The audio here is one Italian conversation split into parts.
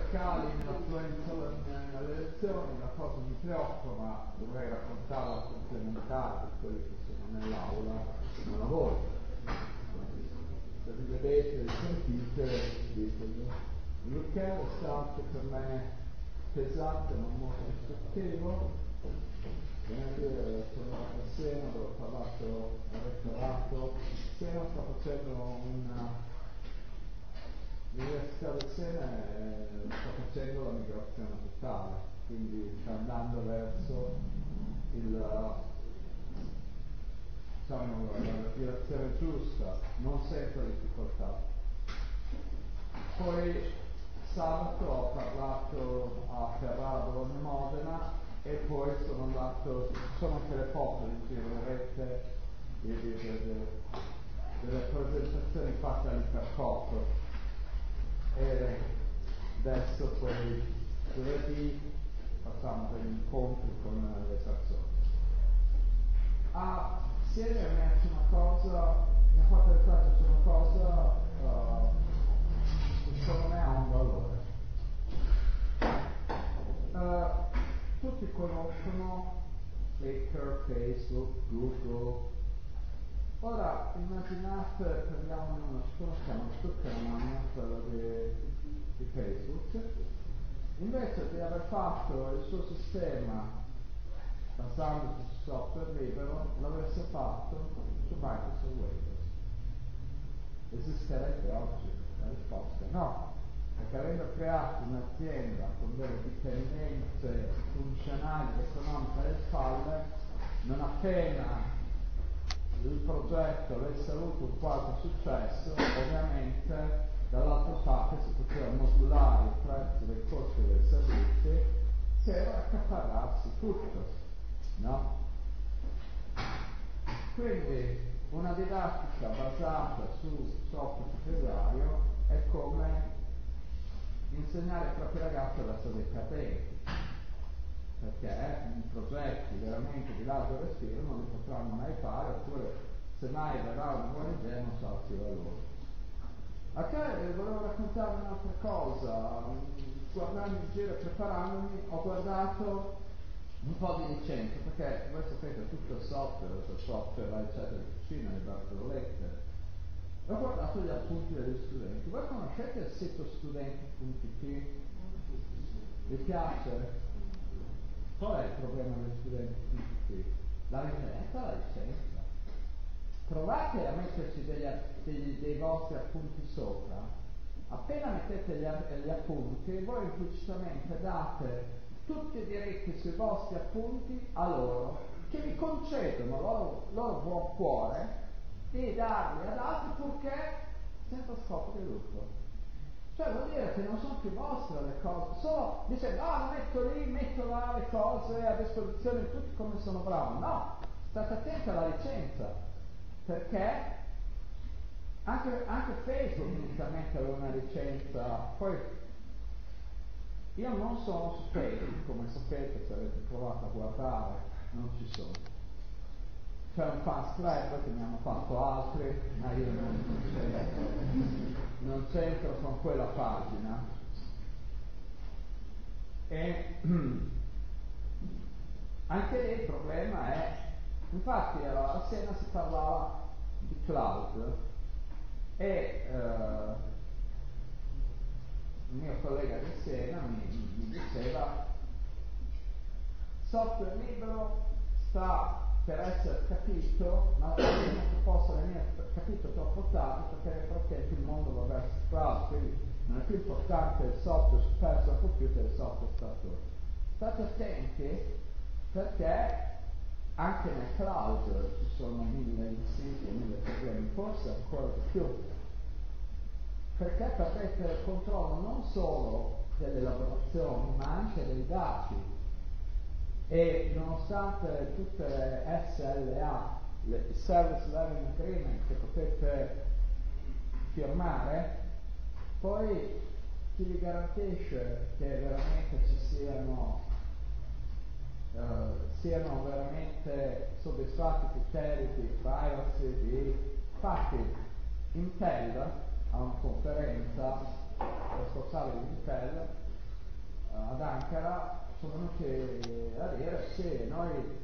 Cali nell'affluenza alle elezioni, la cosa mi preoccupa, ma dovrei raccontarla al complementare di quelli che sono nell'aula, non a voi. Se vi vedete, vi sentite, ditelo. Il weekend è stato per me pesante ma molto istruttivo. Venerdì sono andato a Siena dove ho parlato al rettorato. Siena sta facendo l'Università del Siena sta facendo la migrazione totale, quindi sta andando verso diciamo, la direzione giusta, non senza difficoltà. Poi sabato ho parlato a Ferrara, Bologna, Modena e poi sono andato, sono anche le foto in giro, vedrete delle presentazioni fatte all'Ipercopro. E adesso poi giovedì facciamo degli incontri con le persone. A Siena mi ha fatto riflettere su una cosa che secondo me ha un valore. Tutti conoscono Flickr, Facebook, Google. Ora immaginate, prendiamo una conosciamo tutta la mano, quella di Facebook, invece di aver fatto il suo sistema basandosi su software libero, l'avesse fatto su Microsoft Windows. Esisterebbe oggi? La risposta è no, perché avendo creato un'azienda con delle dipendenze funzionali ed economiche alle spalle, non appena il progetto avesse avuto un qualche successo, ovviamente dall'altra parte si poteva modulare il prezzo dei costi dei servizi per accaparrarsi tutto, no? Quindi una didattica basata su software proprietario è come insegnare ai propri ragazzi ad essere dei perdenti, perché progetti veramente di largo respiro non li potranno mai fare, oppure se mai verrà una buona idea non sarà più a loro. Volevo raccontarvi un'altra cosa. Guardando in giro e preparandomi ho guardato un po' di licenze, perché voi sapete tutto il software, la ricetta di cucina, le barzellette. Ho guardato gli appunti degli studenti. Voi conoscete il sito studenti.it? Vi piace? Qual è il problema degli studenti.it? La licenza. Provate a metterci dei vostri appunti sopra. Appena mettete gli appunti, voi implicitamente date tutti i diritti sui vostri appunti a loro, che vi concedono loro buon cuore di darli ad altri purché senza scopo di lucro. Cioè vuol dire che non sono più vostre le cose, solo dice lo metto lì, metto là le cose a disposizione di tutti come sono bravo. No, state attenti alla licenza, perché anche Facebook inizialmente aveva una licenza, poi io non sono su Facebook, come sapete, se avete provato a guardare, non ci sono. C'è un fans club che ne hanno fatto altri, ma io non c'entro con quella pagina. E anche lì il problema è, infatti a Siena si parlava di cloud e il mio collega di Siena mi diceva software libero sta per essere capito, ma temo che possa venire capito troppo tardi, perché nel frattempo il mondo va verso il cloud, quindi non è più importante il software su personal computer e il software statore. State attenti, perché anche nel cloud ci sono 1000 insidie, 1000 problemi, forse ancora di più, perché perdete il controllo non solo delle elaborazioni ma anche dei dati. E nonostante tutte le SLA, le Service Level Agreement che potete firmare, poi chi vi garantisce che veramente ci siano veramente soddisfatti i criteri di privacy, infatti Intel a una conferenza responsabile di Intel ad Ankara sono venuti a dire sì, noi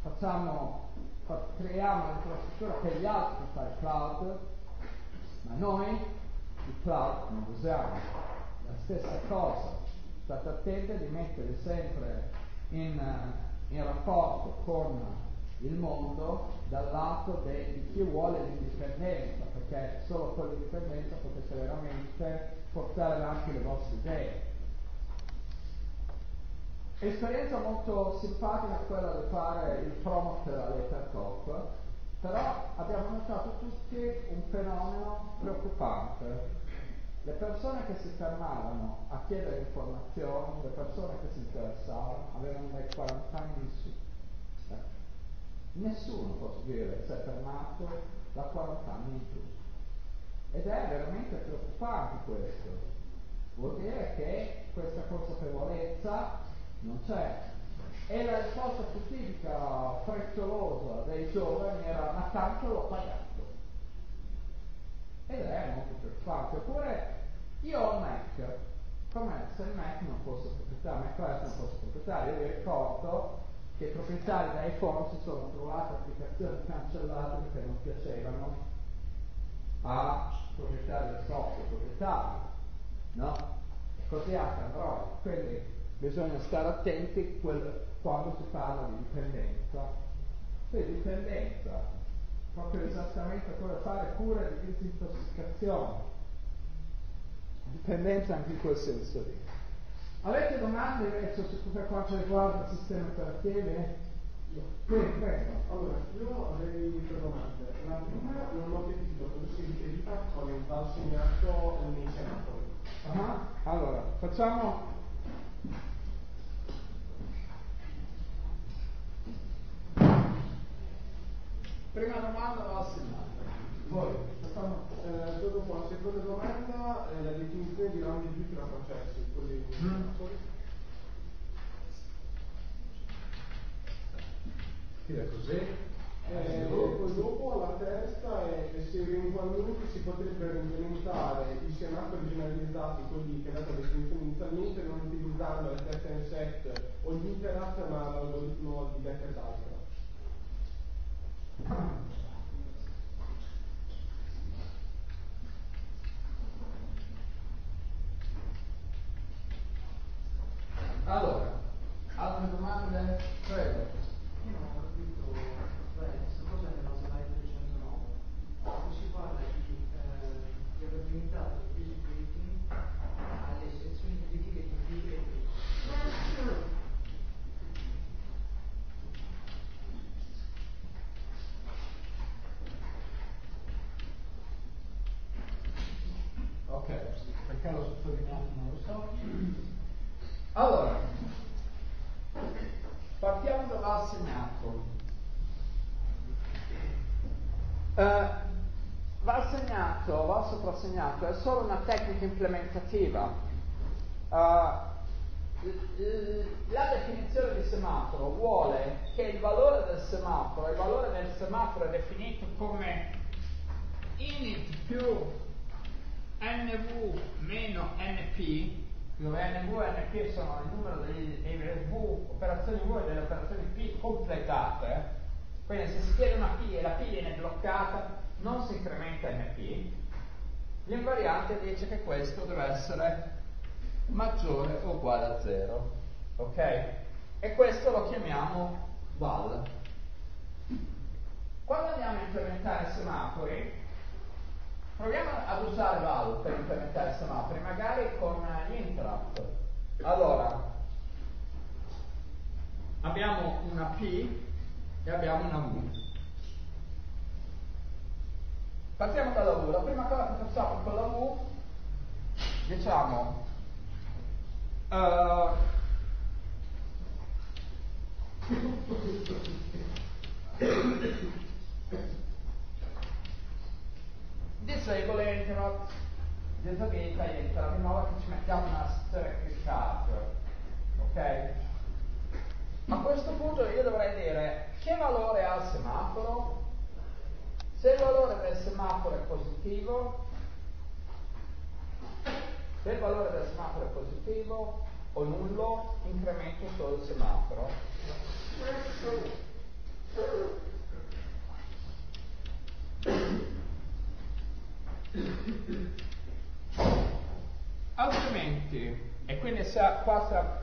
creiamo l'infrastruttura per gli altri per fare cloud, ma noi il cloud non lo usiamo. La stessa cosa, state attenti di mettere sempre in rapporto con il mondo dal lato di chi vuole l'indipendenza, perché solo con l'indipendenza potete veramente portare avanti le vostre idee. Esperienza molto simpatica quella di fare il promoter all'Hypercop, però abbiamo notato tutti un fenomeno preoccupante. Le persone che si fermavano a chiedere informazioni, le persone che si interessavano, avevano dai 40 anni in su. Nessuno, posso dire, si è fermato da 40 anni in giù. Ed è veramente preoccupante questo. Vuol dire che questa consapevolezza non c'è. E la risposta più tipica, frettolosa dei giovani era: ma tanto l'ho pagato. Ed è molto preoccupante. Oppure io ho un Mac, come se il Mac non fosse proprietario, macOS non fosse proprietario. Io vi ricordo che i proprietari da iPhone si sono trovati applicazioni cancellate perché non piacevano a proprietari del software, proprietari, no? E così anche Android. Quindi bisogna stare attenti quando si parla di dipendenza. Quindi dipendenza, proprio esattamente come fare cura di disintossicazione. Dipendenza anche in quel senso lì. Avete domande invece per quanto riguarda il sistema operativo? Prego. Allora, io avrei 3 domande. La prima, non ho capito cosa si riferisce con il VAL segnato nei semafori. Allora, facciamo... Prima domanda VAL segnato. Poi, dopo la seconda domanda, la definizione di rami di tra processi, quelli così. Dopo la terza è se eventualmente si potrebbero implementare i semafori generalizzati, quelli che data la definizione inizialmente, non utilizzando le teste in set o gli interrupt, ma l'algoritmo di Becker-Daltra. Allora, altre domande? Prego. Io non ho capito bene questa cosa nella slide 309. Si parla di aver limitato il visibility alle sezioni critiche di fibra e bit. Ok, perché l'ho sottolineato non lo so. Allora, partiamo dall'assegnato. L'assegnato, va soprassegnato, è solo una tecnica implementativa. La definizione di semaforo vuole che il valore del semaforo è definito come init più nv meno np, dove nv e np sono il numero delle operazioni v e delle operazioni p completate. Quindi se si chiede una p e la p viene bloccata, non si incrementa np. L'invariante dice che questo deve essere maggiore o uguale a 0. Ok? E questo lo chiamiamo val. Quando andiamo a implementare semafori, proviamo ad usare val per implementare semafori, magari con gli interrupt. Allora, abbiamo una P e abbiamo una V. Partiamo dalla V. La prima cosa che facciamo con la V, diciamo disable interrupt, disabilita interrupt, in modo che ci mettiamo una sezione criticata. Ok? A questo punto io dovrei dire che valore ha il semaforo. Se il valore del semaforo è positivo, o nullo, incremento solo il semaforo. Altrimenti, e quindi scusate,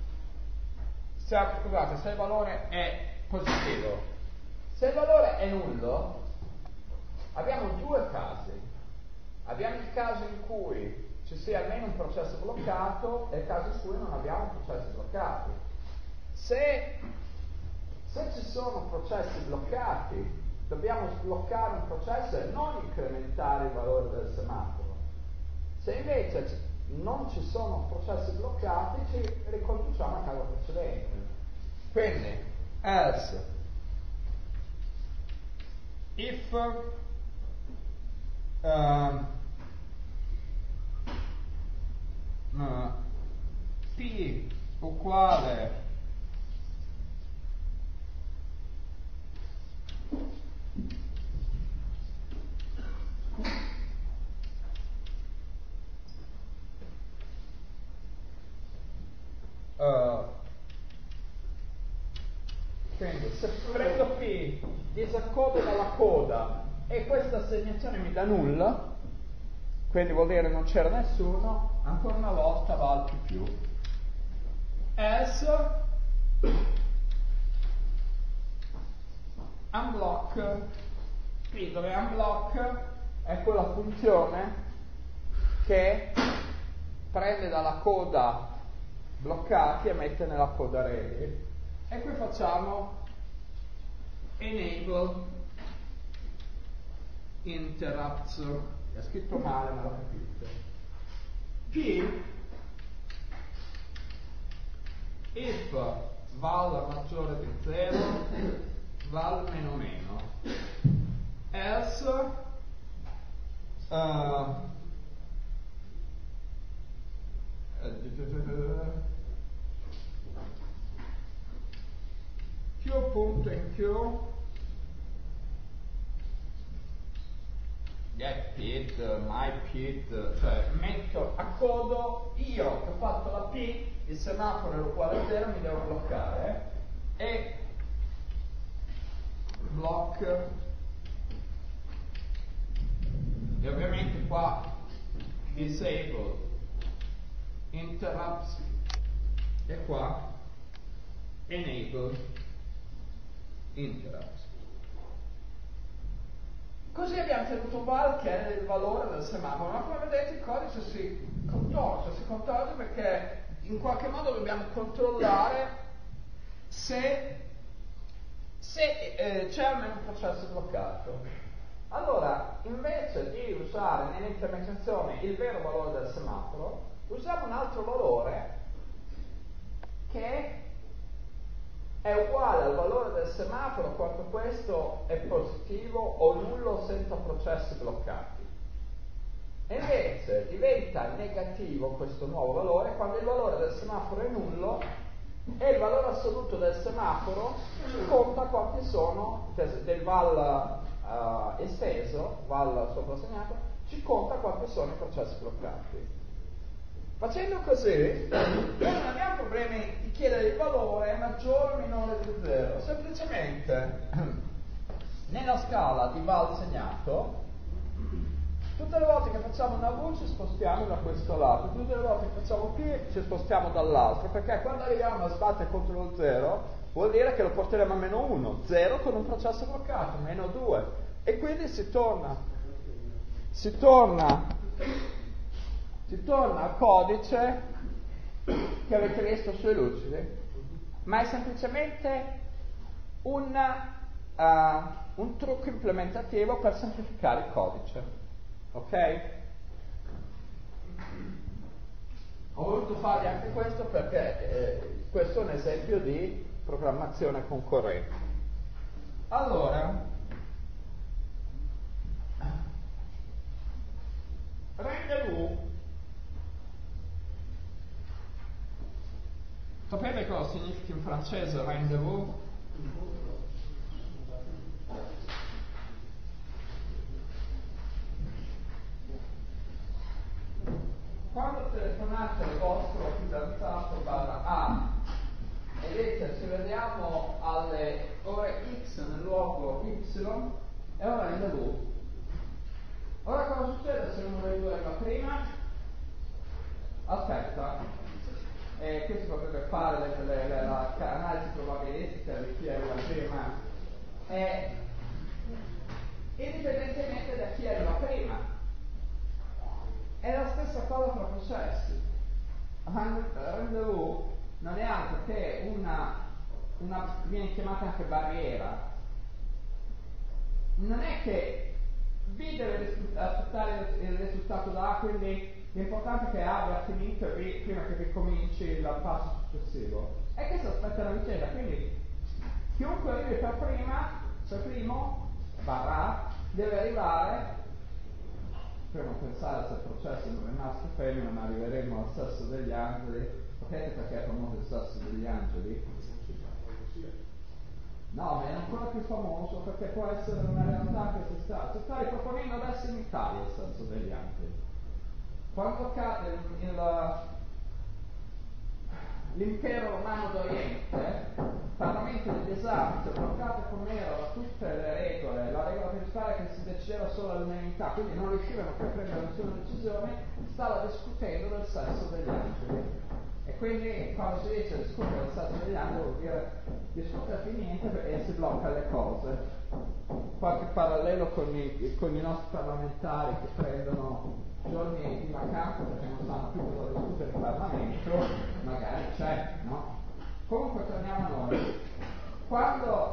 se il valore è positivo, se il valore è nullo, abbiamo due casi. Abbiamo il caso in cui ci sia almeno un processo bloccato e il caso in cui non abbiamo processi bloccati. Se ci sono processi bloccati, dobbiamo sbloccare un processo e non incrementare il valore del semaforo. Se invece non ci sono processi bloccati, ci riconduciamo al caso precedente. Quindi, else, if P uguale quindi se prendo P, disaccodo dalla coda e questa assegnazione mi dà nulla, quindi vuol dire non c'era nessuno, ancora una volta va al più. Else unblock P, dove unblock è quella funzione che prende dalla coda bloccati e mette nella coda ready. E qui facciamo enable interrupts. È scritto male, ma lo capite. P if val maggiore di 0, val meno meno, else q.enq get pit, my pit, cioè metto a codo io che ho fatto la P, il semaforo è uguale a 0, mi devo bloccare e block, e ovviamente qua disable interrupts e qua enable interrupts. Così abbiamo tenuto val che è il valore del semaforo, ma come vedete il codice si contorce perché in qualche modo dobbiamo controllare se c'è almeno un processo bloccato. Allora, invece di usare nell'implementazione il vero valore del semaforo, usiamo un altro valore che è uguale al valore del semaforo quando questo è positivo o nullo senza processi bloccati. E invece diventa negativo questo nuovo valore quando il valore del semaforo è nullo e il valore assoluto del semaforo ci conta quanti sono, del val esteso, val soprasegnato, ci conta quanti sono i processi bloccati. Facendo così, noi non abbiamo problemi di chiedere il valore maggiore o minore di 0, semplicemente nella scala di val segnato, tutte le volte che facciamo una V ci spostiamo da questo lato, tutte le volte che facciamo P ci spostiamo dall'altro, perché quando arriviamo a sbattere contro lo 0 vuol dire che lo porteremo a meno 1, 0 con un processo bloccato, meno 2, e quindi si torna al codice che avete visto sui lucidi, ma è semplicemente un trucco implementativo per semplificare il codice. Ok? Ho voluto farvi anche questo perché questo è un esempio di programmazione concorrente. Allora, rendezvous. Sapete cosa significa in francese rendezvous? quando telefonate al vostro fidanzato /A e dite ci vediamo alle ore X nel luogo Y, è un rendezvous. Ora cosa succede se uno dei due arriva prima? Aspetta, e qui si potrebbe fare l'analisi probabilistica di chi arriva prima, indipendentemente da chi arriva prima. È la stessa cosa tra processi. Rendezvous non è altro che viene chiamata anche barriera. Non è che B deve aspettare il risultato da A, quindi l'importante è che A abbia finito B prima che ricominci il passo successivo. È che si aspetta la vicenda, quindi chiunque arrivi per primo, /A, deve arrivare. Per non pensare se il processo non è maschio o femmina, ma arriveremo al sesso degli angeli. Sapete perché è famoso il sesso degli angeli? No, ma è ancora più famoso perché può essere una realtà che si sta riproponendo adesso in Italia il sesso degli angeli. Quando cade l'impero romano d'Oriente, il Parlamento degli esami, bloccato come era da tutte le regole, la regola principale è che si decideva solo all'unanimità, quindi non riuscivano più a prendere nessuna decisione, stava discutendo del sesso degli angeli. E quindi quando si dice discutere del sesso degli angeli vuol dire discutere di niente e si blocca le cose. Qualche parallelo con i nostri parlamentari che prendono giorni di vacanza perché non sanno più cosa discutere in Parlamento, magari c'è, no? Comunque torniamo a noi. Quando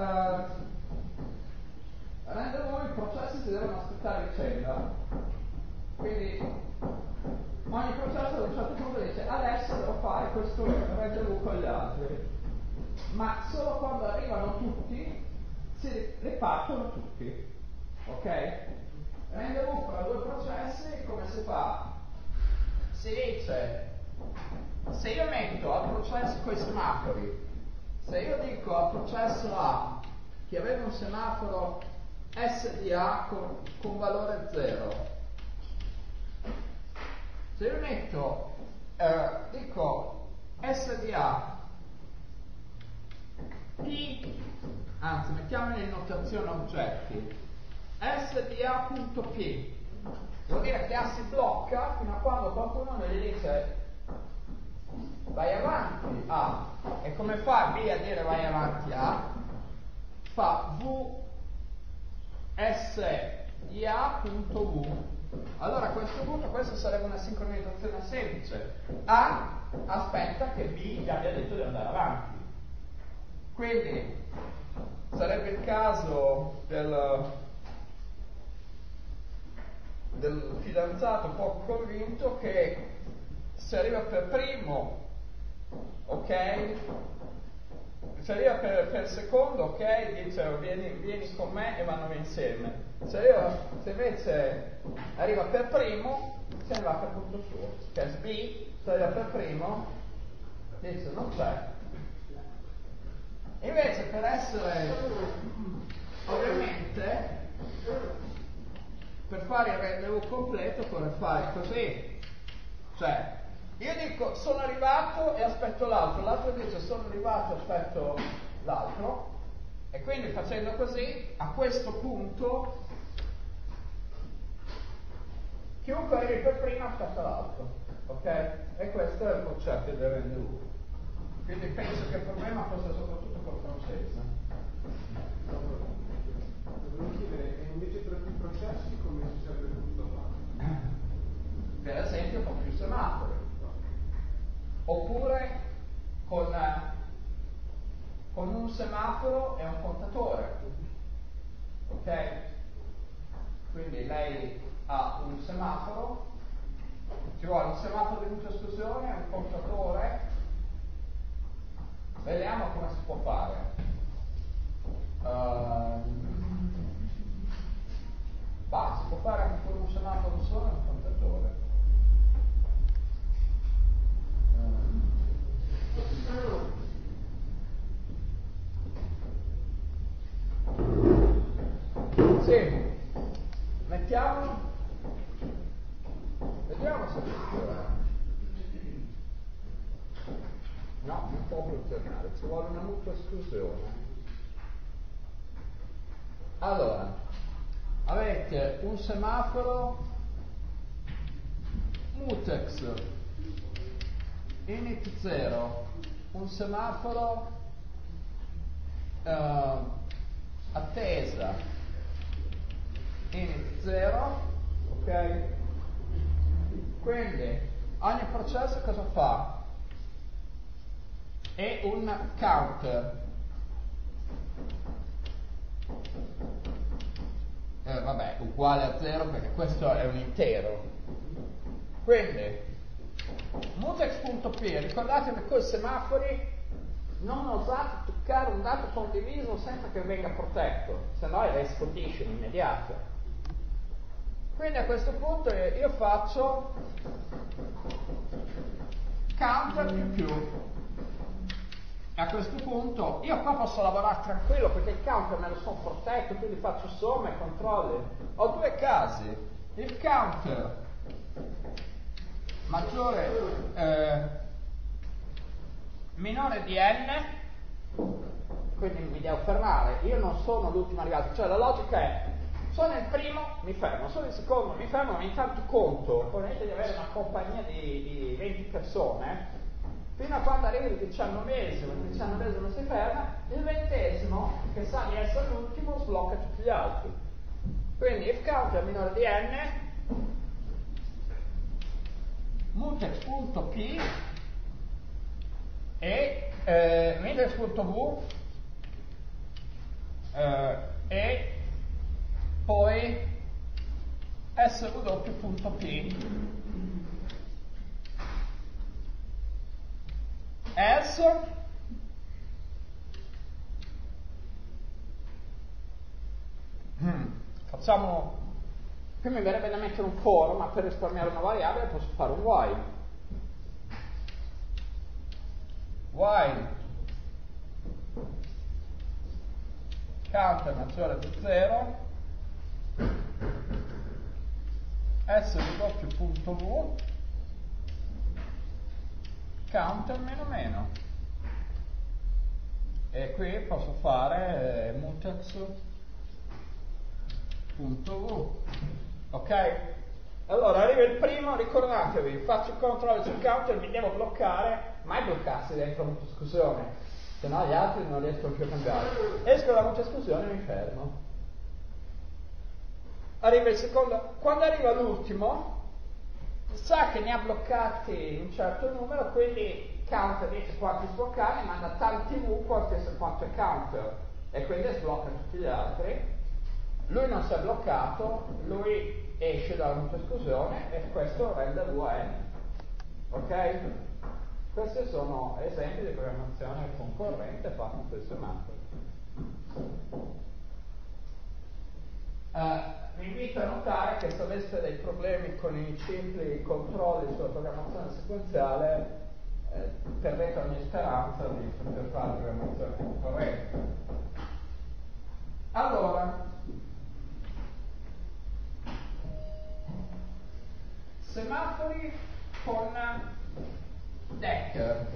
rendezvous i processi si devono aspettare vicenda, quindi ogni processo ad un certo punto dice adesso devo fare questo rendezvous con gli altri, ma solo quando arrivano tutti si ripartono tutti, ok? Rendezvous fra due processi come si fa? Si dice, se io metto al processo con i semafori, se io dico al processo A che aveva un semaforo SDA con valore 0, se io metto, dico SDA P, anzi mettiamolo in notazione oggetti, SDA.P, vuol dire che A si blocca fino a quando qualcuno non gli dice vai avanti A. E come fa B a dire vai avanti A? Fa VSIA.V. Allora a questo punto questa sarebbe una sincronizzazione semplice. A aspetta che B gli abbia detto di andare avanti. Quindi sarebbe il caso del fidanzato poco convinto che se arriva per primo, ok, se arriva per secondo, ok, dice vieni con me e vanno insieme. Se invece arriva per primo, se ne va per conto suo. Che B, se arriva per primo, dice non c'è. Invece per essere, ovviamente, per fare il rendezvous completo occorre fare così. Cioè, io dico sono arrivato e aspetto l'altro dice sono arrivato e aspetto l'altro, e quindi facendo così, a questo punto, chiunque arrivi per prima aspetta l'altro, ok? E questo è il concetto del rendezvous. Quindi penso che il problema fosse soprattutto col francese. Volevo chiedere, e invece tra più processi come si sarebbe potuto fare? Per esempio con più semafori, oppure con un semaforo e un contatore, ok? Quindi lei ha un semaforo, ci vuole un semaforo di luce esclusione, un contatore. Vediamo come si può fare. Si può fare anche con un semaforo solo e un contatore. Sì, vediamo posso addirittura. No, non può funzionare, ci vuole una mutua esclusione. Allora, avete un semaforo mutex init 0, un semaforo attesa init 0, ok? Quindi ogni processo cosa fa? È un counter. Vabbè, uguale a 0 perché questo è un intero. Quindi mutex.p, ricordatevi con i semafori non osate toccare un dato condiviso senza che venga protetto, se no è race condition immediato. Quindi a questo punto io faccio counter più. A questo punto io qua posso lavorare tranquillo perché il counter me lo sono protetto, quindi faccio somme e controlli. Ho due casi: il counter maggiore minore di n, quindi mi devo fermare, io non sono l'ultimo arrivato, cioè la logica è: sono il primo, mi fermo, sono il secondo, mi fermo, ma intanto conto, ponete di avere una compagnia di 20 persone, fino a quando arriva il 19esimo si ferma, il 20esimo, che sa di essere l'ultimo, sblocca tutti gli altri. Quindi if counter minore di n, mutex.p e mutex.v e poi sw.p as facciamo, qui mi verrebbe da mettere un for, ma per risparmiare una variabile posso fare un while counter maggiore di 0 sw.v counter meno meno, e qui posso fare mutex.v, ok? Allora arriva il primo, ricordatevi, faccio il controllo sul counter, mi devo bloccare, mai bloccarsi dentro la mutuesclusione, se no gli altri non riescono più a cambiare. Esco dalla mutuesclusione e mi fermo. Arriva il secondo, quando arriva l'ultimo sa che ne ha bloccati un certo numero, quindi counter dice quanti sbloccare, manda tanti V quanto è counter, e quindi sblocca tutti gli altri. Lui non si è bloccato, lui esce dalla mutuesclusione e questo rende V a n. Ok? Questi sono esempi di programmazione concorrente fatta in questo semaforo. Vi invito a notare che se aveste dei problemi con i cicli controlli sulla programmazione sequenziale, perdete ogni speranza di poter fare programmazione concorrente. Allora, semafori con Decker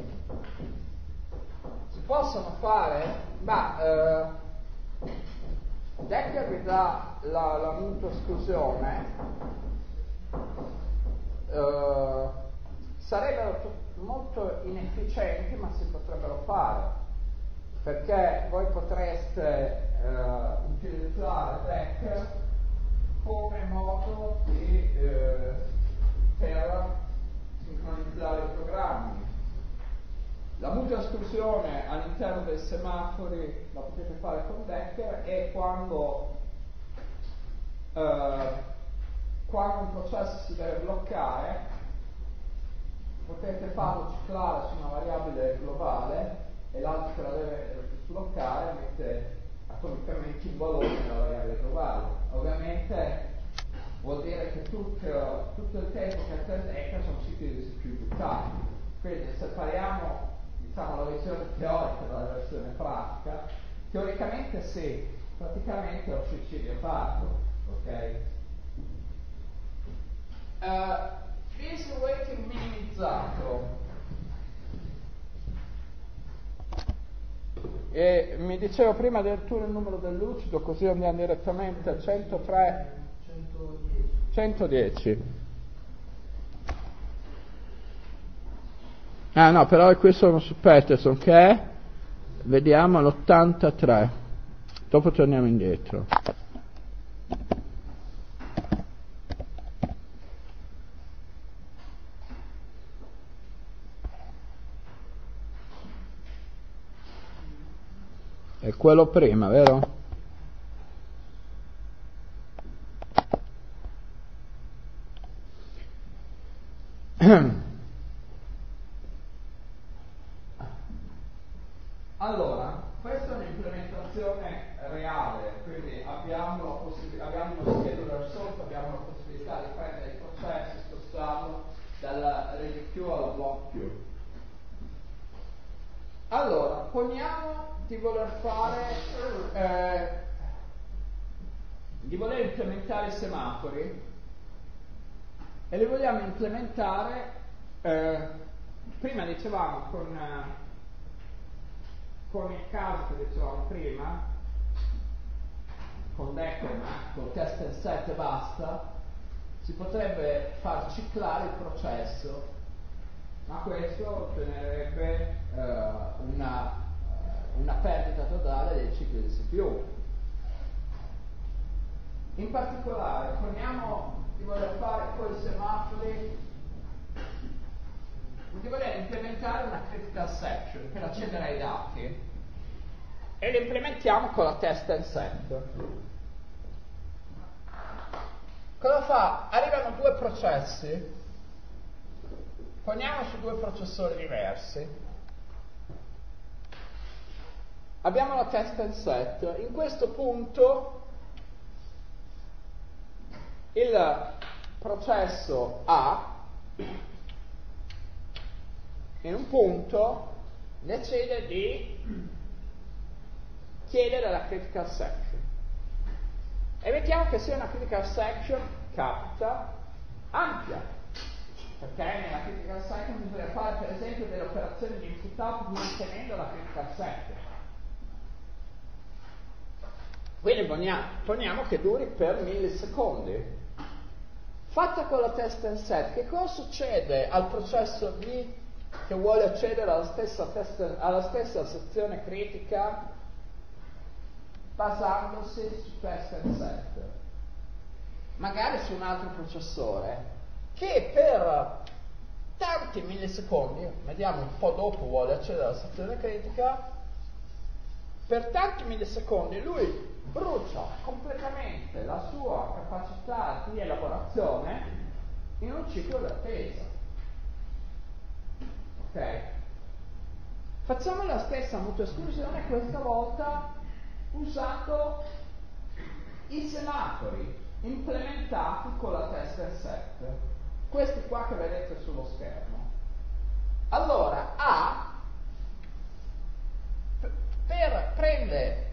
si possono fare, ma Decker vi dà la mutuesclusione, sarebbero molto inefficienti, ma si potrebbero fare, perché voi potreste utilizzare Decker come modo per sincronizzare i programmi. La mutuesclusione all'interno dei semafori la potete fare con Decker, e quando un processo si deve bloccare potete farlo ciclare su una variabile globale e l'altro che la deve sbloccare mette atomicamente il valore della variabile globale. Ovviamente vuol dire che tutto il tempo che attende Decker sono siti esecutati. Quindi separiamo, diciamo, la versione teorica dalla versione pratica. Teoricamente sì, praticamente ho suicidio fatto, ok? busy waiting minimizzato. E mi dicevo prima del turno il numero del lucido, così andiamo direttamente a 103 110. Ah no, però qui sono su Peterson che è, vediamo, l'83. Dopo torniamo indietro. È quello prima, vero? Allora, questa è un'implementazione reale, quindi abbiamo uno scheduler sotto, abbiamo la possibilità di prendere i processi, spostarlo dalla rete Q alla block Q. Allora, poniamo di voler di voler implementare i semafori e li vogliamo implementare, prima dicevamo con il caso che dicevamo prima, con Deckerman, con test and set e basta, si potrebbe far ciclare il processo, ma questo genererebbe una perdita totale dei cicli di CPU. In particolare, poniamo di voler fare con i semafori, di voler implementare una critical section per accedere ai dati e lo implementiamo con la test and set. Cosa fa? Arrivano due processi, poniamo su due processori diversi, abbiamo la test and set, in questo punto il processo A in un punto decide di chiedere la critical section e mettiamo che sia una critical section capita ampia, perché nella critical section bisogna fare per esempio delle operazioni di input output mantenendo la critical section, quindi poniamo che duri per millisecondi. Fatta con la test and set, che cosa succede al processo B che vuole accedere alla stessa sezione critica basandosi su test and set? Magari su un altro processore che per tanti millisecondi, vediamo un po' dopo, vuole accedere alla sezione critica, per tanti millisecondi lui brucia completamente la sua capacità di elaborazione in un ciclo d'attesa. Ok? Facciamo la stessa mutua esclusione questa volta usando i semafori implementati con la test and set, questi qua che vedete sullo schermo. Allora A prende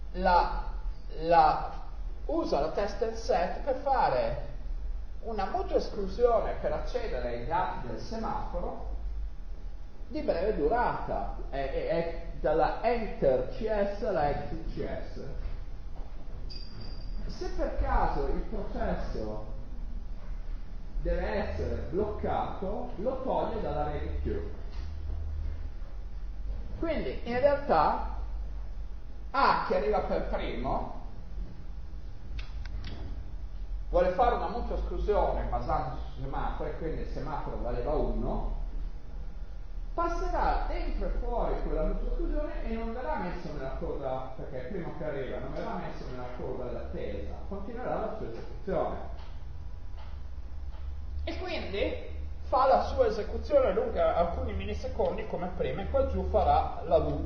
usa la test and set per fare una mutua esclusione per accedere ai dati del semaforo di breve durata, è dalla enter CS alla exit CS. Se per caso il processo deve essere bloccato, lo toglie dalla rete Q. Quindi in realtà A, che arriva per primo, vuole fare una mutua esclusione basandosi su semaforo, e quindi il semaforo valeva 1, passerà dentro e fuori quella mutua esclusione e non verrà messo nella coda, perché è il primo che arriva, non verrà messo nella coda d'attesa, continuerà la sua esecuzione. E quindi fa la sua esecuzione lunga alcuni millisecondi come prima, e poi giù farà la loop.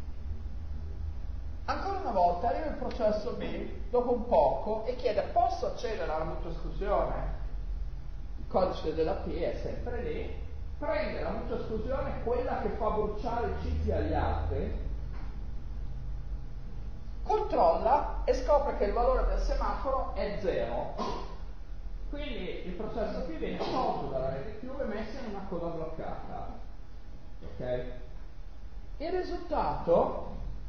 Ancora una volta arriva il processo B dopo un poco e chiede: posso accedere alla mutua esclusione? Il codice della P è sempre lì, prende la mutua esclusione, quella che fa bruciare i cicli agli altri, controlla e scopre che il valore del semaforo è 0. Quindi il processo P viene tolto dalla rete Q e messo in una coda bloccata. Ok? Il risultato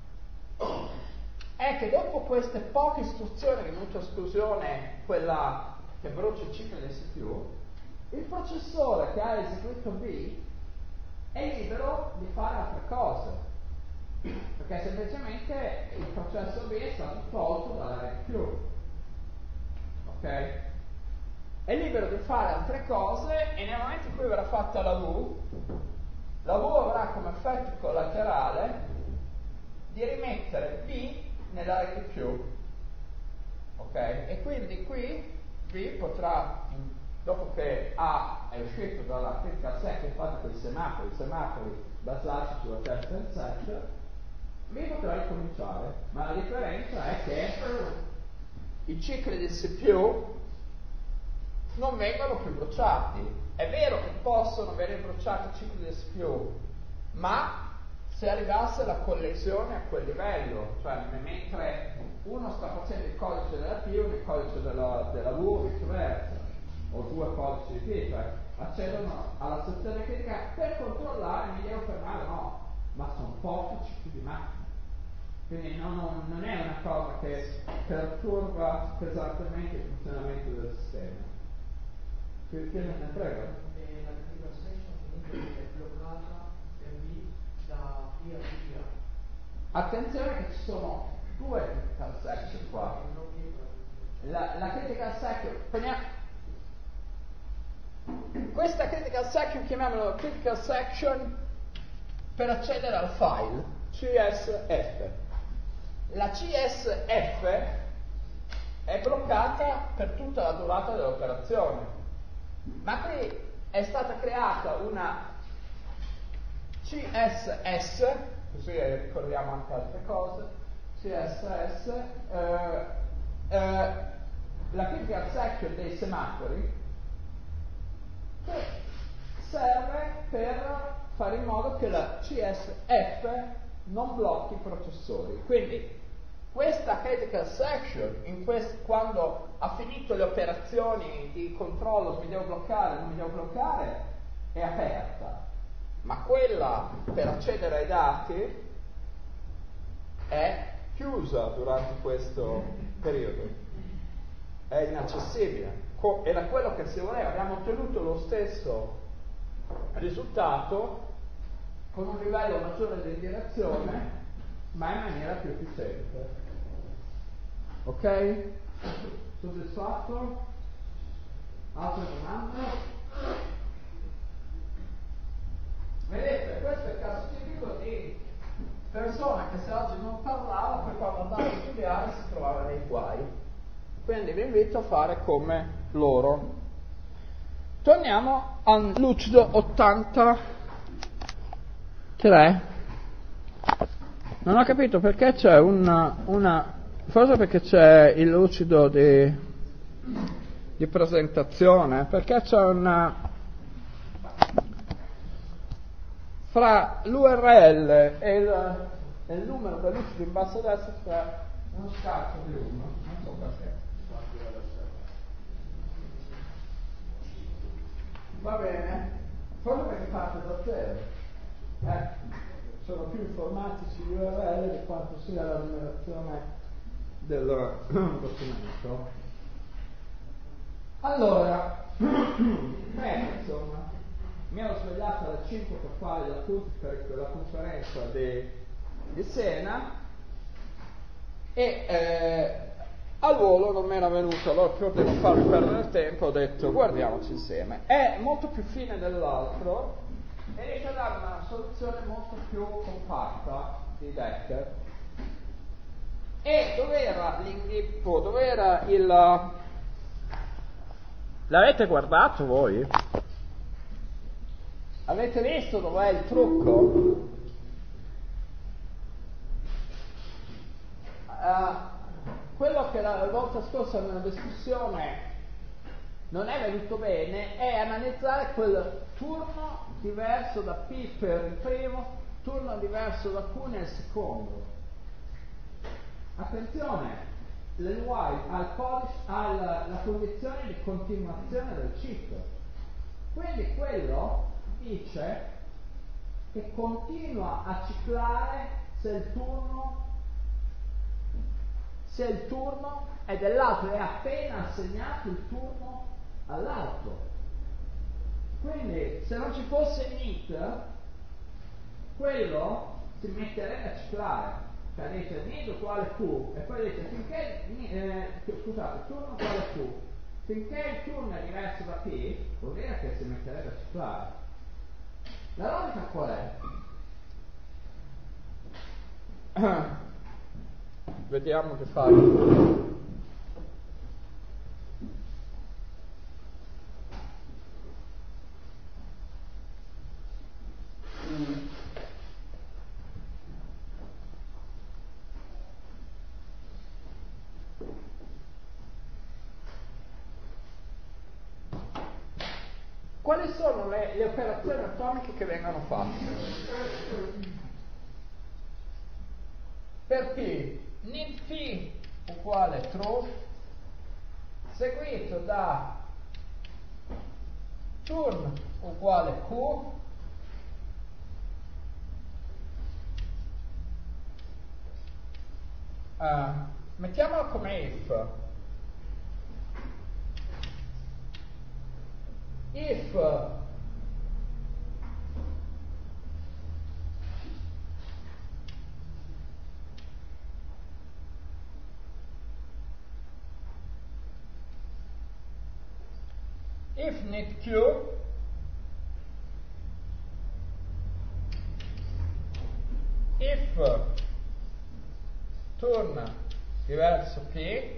è che dopo queste poche istruzioni di mutua esclusione, quella che brucia il ciclo di CPU, il processore che ha eseguito B è libero di fare altre cose, perché semplicemente il processo B è stato tolto dalla rete Q. Ok? È libero di fare altre cose e nel momento in cui verrà fatta la V avrà come effetto collaterale di rimettere B nella rete Q. Ok? E quindi qui B potrà, dopo che A è uscito dalla critical set fatta con i semafori basati sulla testa del set, B potrà ricominciare, ma la differenza è che i cicli di CPU non vengono più bruciati. È vero che possono venire bruciati i cicli di CPU, ma se arrivasse la collisione a quel livello, cioè mentre uno sta facendo il codice della P, uno il codice della V o viceversa, o due codici di P, cioè accedono alla sezione critica per controllare mi devo fermare o no, ma sono pochi cicli di macchina. Quindi non è una cosa che perturba pesantemente il funzionamento del sistema. Perché non ne prego? La critical section comunque è bloccata per B da P a P. Attenzione che ci sono due critical section qua. La critical section, questa critical section chiamiamola critical section per accedere al file CSF. La CSF è bloccata per tutta la durata dell'operazione, ma qui è stata creata una CSS, così ricordiamo anche altre cose, CSS, la critical section dei semafori, che serve per fare in modo che la CSF non blocchi i processori. Quindi questa critical section, quando ha finito le operazioni di controllo, mi devo bloccare, non mi devo bloccare, è aperta. Ma quella per accedere ai dati è chiusa durante questo periodo, è inaccessibile. Era quello che si voleva, abbiamo ottenuto lo stesso risultato con un livello maggiore di direzione, ma in maniera più efficiente. Ok? Soddisfatto? Altre domande? Vedete, questo è il caso tipico di persona che se oggi non parlava, poi quando andava a studiare si trovava nei guai. Quindi vi invito a fare come loro. Torniamo al lucido 83. Non ho capito perché c'è forse perché c'è il lucido di presentazione, perché c'è fra l'URL e il numero del lucido in basso a destra c'è uno scarto di 1, non so perché. Va bene, forse perché parte da 0. Sono più informatici gli URL di quanto sia la numerazione del documento. Allora, insomma, mi ero svegliato alle 5 per fare la conferenza di Siena e al volo non mi era venuto, allora per non farmi perdere il tempo ho detto guardiamoci insieme. È molto più fine dell'altro e riesce a dare una soluzione molto più compatta di Decker. E dov'era l'inghippo? Dov'era il... L'avete guardato voi? Avete visto dov'è il trucco? Quello che la volta scorsa nella discussione non è venuto bene è analizzare quel turno diverso da P per il primo, turno diverso da Q nel secondo. Attenzione, while ha la condizione di continuazione del ciclo. Quindi quello dice che continua a ciclare se il turno è dell'altro, è appena assegnato il turno all'altro. Quindi se non ci fosse init, quello si metterebbe a ciclare, cioè dice init uguale q e poi dice finché turno uguale q, finché il turno è diverso da p, vuol dire che si metterebbe a ciclare. La logica qual è? Vediamo che fai. Quali sono le operazioni atomiche che vengono fatte? Per P, nit P uguale true, seguito da turn uguale Q, mettiamolo come if nit Q if turn diverso P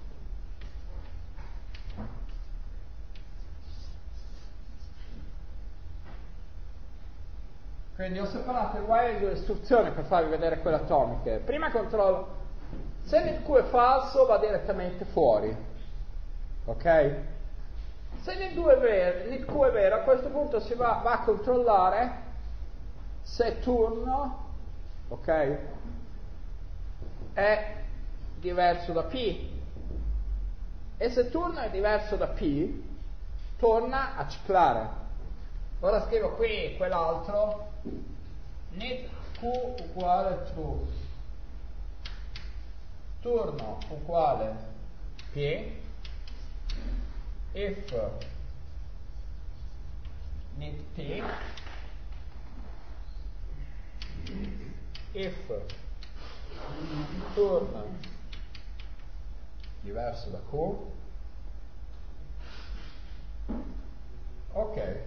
quindi ho separato il while in due istruzioni per farvi vedere quelle atomiche. Prima controllo se nit Q è falso va direttamente fuori, ok? Se nit Q è vero, a questo punto si va a controllare se turno, ok, è diverso da P, e se turno è diverso da P torna a ciclare. Ora scrivo qui quell'altro, nit Q uguale true, turno uguale P, if nit P, if turno diverso da Q, ok.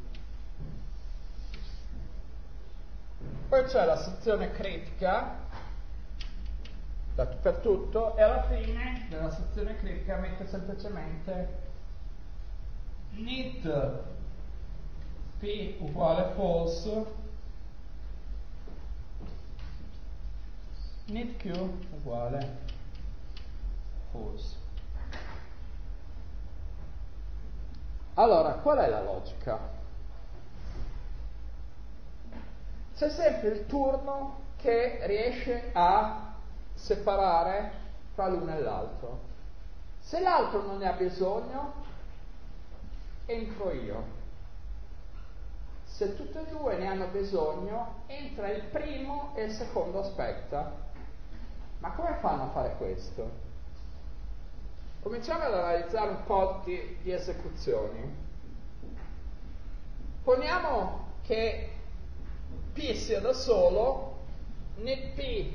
Poi c'è la sezione critica per tutto e alla fine della sezione critica metto semplicemente nit P uguale false, nit Q uguale false. Allora, qual è la logica? C'è sempre il turno che riesce a separare fra l'uno e l'altro. Se l'altro non ne ha bisogno, entro io. Se tutte e due ne hanno bisogno, entra il primo e il secondo aspetta. Ma come fanno a fare questo? Cominciamo ad analizzare un po' di esecuzioni. Poniamo che P sia da solo, nit P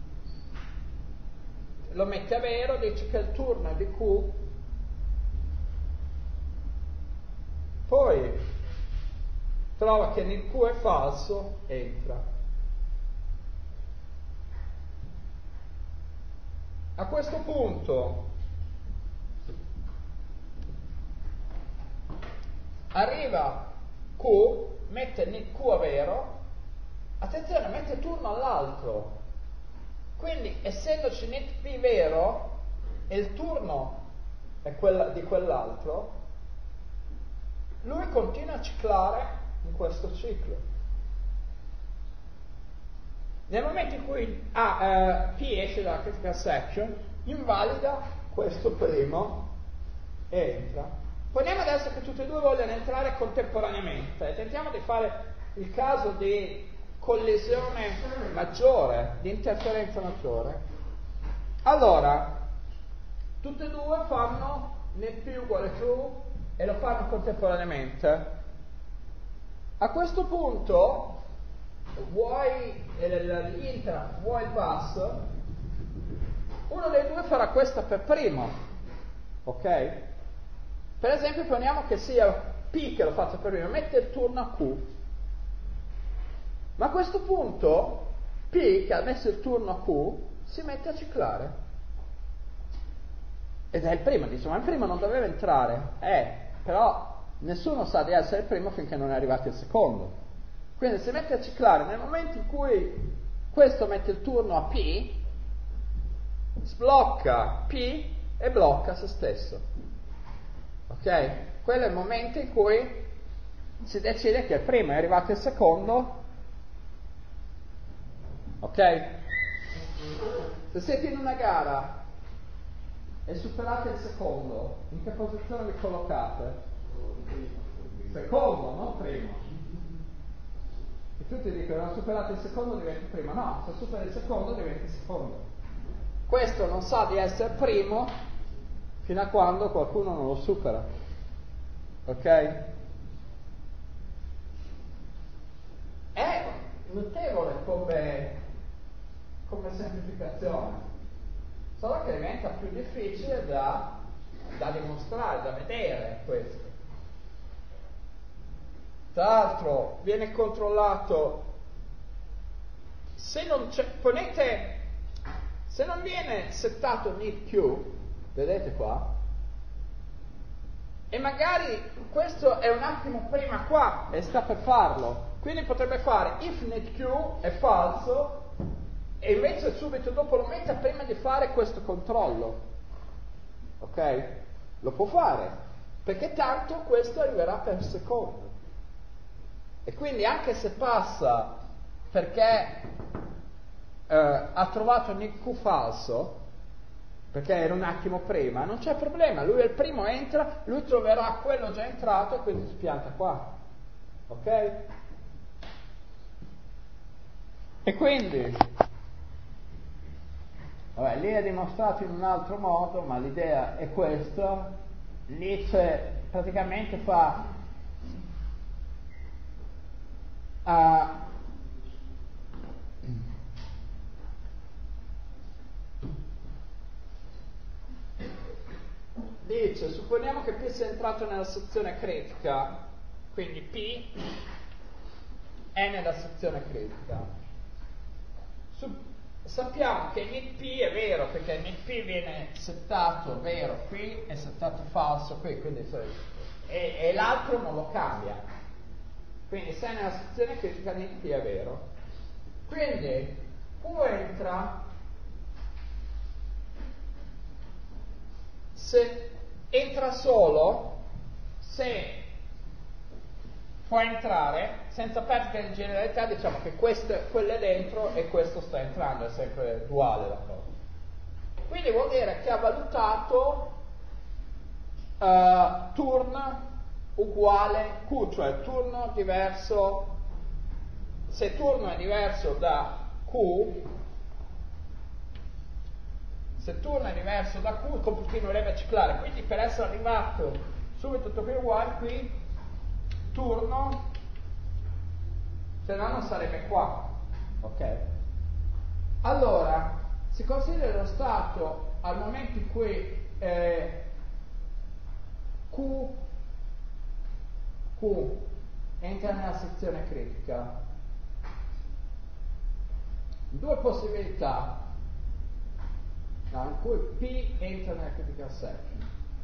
lo mette a vero, dice che il turno è di Q, poi trova che nit Q è falso, entra. A questo punto arriva Q, mette nit Q a vero, attenzione, mette turno all'altro. Quindi, essendoci nit P vero e il turno è di quell'altro, lui continua a ciclare in questo ciclo. Nel momento in cui P esce dalla critical section, invalida questo primo e entra. Poniamo adesso che tutti e due vogliono entrare contemporaneamente, tentiamo di fare il caso di collisione maggiore, di interferenza maggiore. Allora, tutti e due fanno nel P uguale true e lo fanno contemporaneamente. A questo punto, vuoi l'interact, vuoi il bus, uno dei due farà questa per primo, ok? Per esempio poniamo che sia P che lo faccia per primo, mette il turno a Q. Ma a questo punto P, che ha messo il turno a Q, si mette a ciclare. Ed è il primo, dice, ma il primo non doveva entrare. Però nessuno sa di essere il primo finché non è arrivato il secondo. Quindi si mette a ciclare. Nel momento in cui questo mette il turno a P, sblocca P e blocca se stesso. Ok? Quello è il momento in cui si decide che il primo è arrivato il secondo. Ok? Se siete in una gara e superate il secondo, in che posizione vi collocate? Secondo, non primo. E tutti dicono, non superate il secondo diventi primo. No, se superi il secondo diventi secondo. Questo non sa di essere primo fino a quando qualcuno non lo supera. Ok? È notevole come semplificazione, solo che diventa più difficile da dimostrare, da vedere questo. Tra l'altro viene controllato, se non viene settato need Q, vedete qua, e magari questo è un attimo prima qua e sta per farlo, quindi potrebbe fare if need Q è falso e invece subito dopo lo mette prima di fare questo controllo. Ok? Lo può fare, perché tanto questo arriverà per secondo. E quindi anche se passa perché ha trovato un Q falso, perché era un attimo prima, non c'è problema, lui è il primo, entra, lui troverà quello già entrato e quindi si pianta qua. Ok? E quindi, vabbè, lì è dimostrato in un altro modo, ma l'idea è questa. Lì praticamente fa dice, supponiamo che P sia entrato nella sezione critica, quindi P è nella sezione critica. Sappiamo che il P è vero, perché il P viene settato vero qui e settato falso qui, quindi e l'altro non lo cambia. Quindi se è nella sezione critica il P è vero. Quindi Q entra, se entra solo se può entrare senza perdita di generalità, diciamo che quello è dentro e questo sta entrando, è sempre duale la cosa. Quindi vuol dire che ha valutato turn uguale Q, cioè turno diverso, se turno è diverso da Q, se turno è diverso da Q, continuerebbe a ciclare. Quindi per essere arrivato subito tutto qui uguale, qui turno, se no non sarebbe qua. Ok? Allora, si considera lo stato al momento in cui Q entra nella sezione critica. Due possibilità. In cui P entra nella critical section.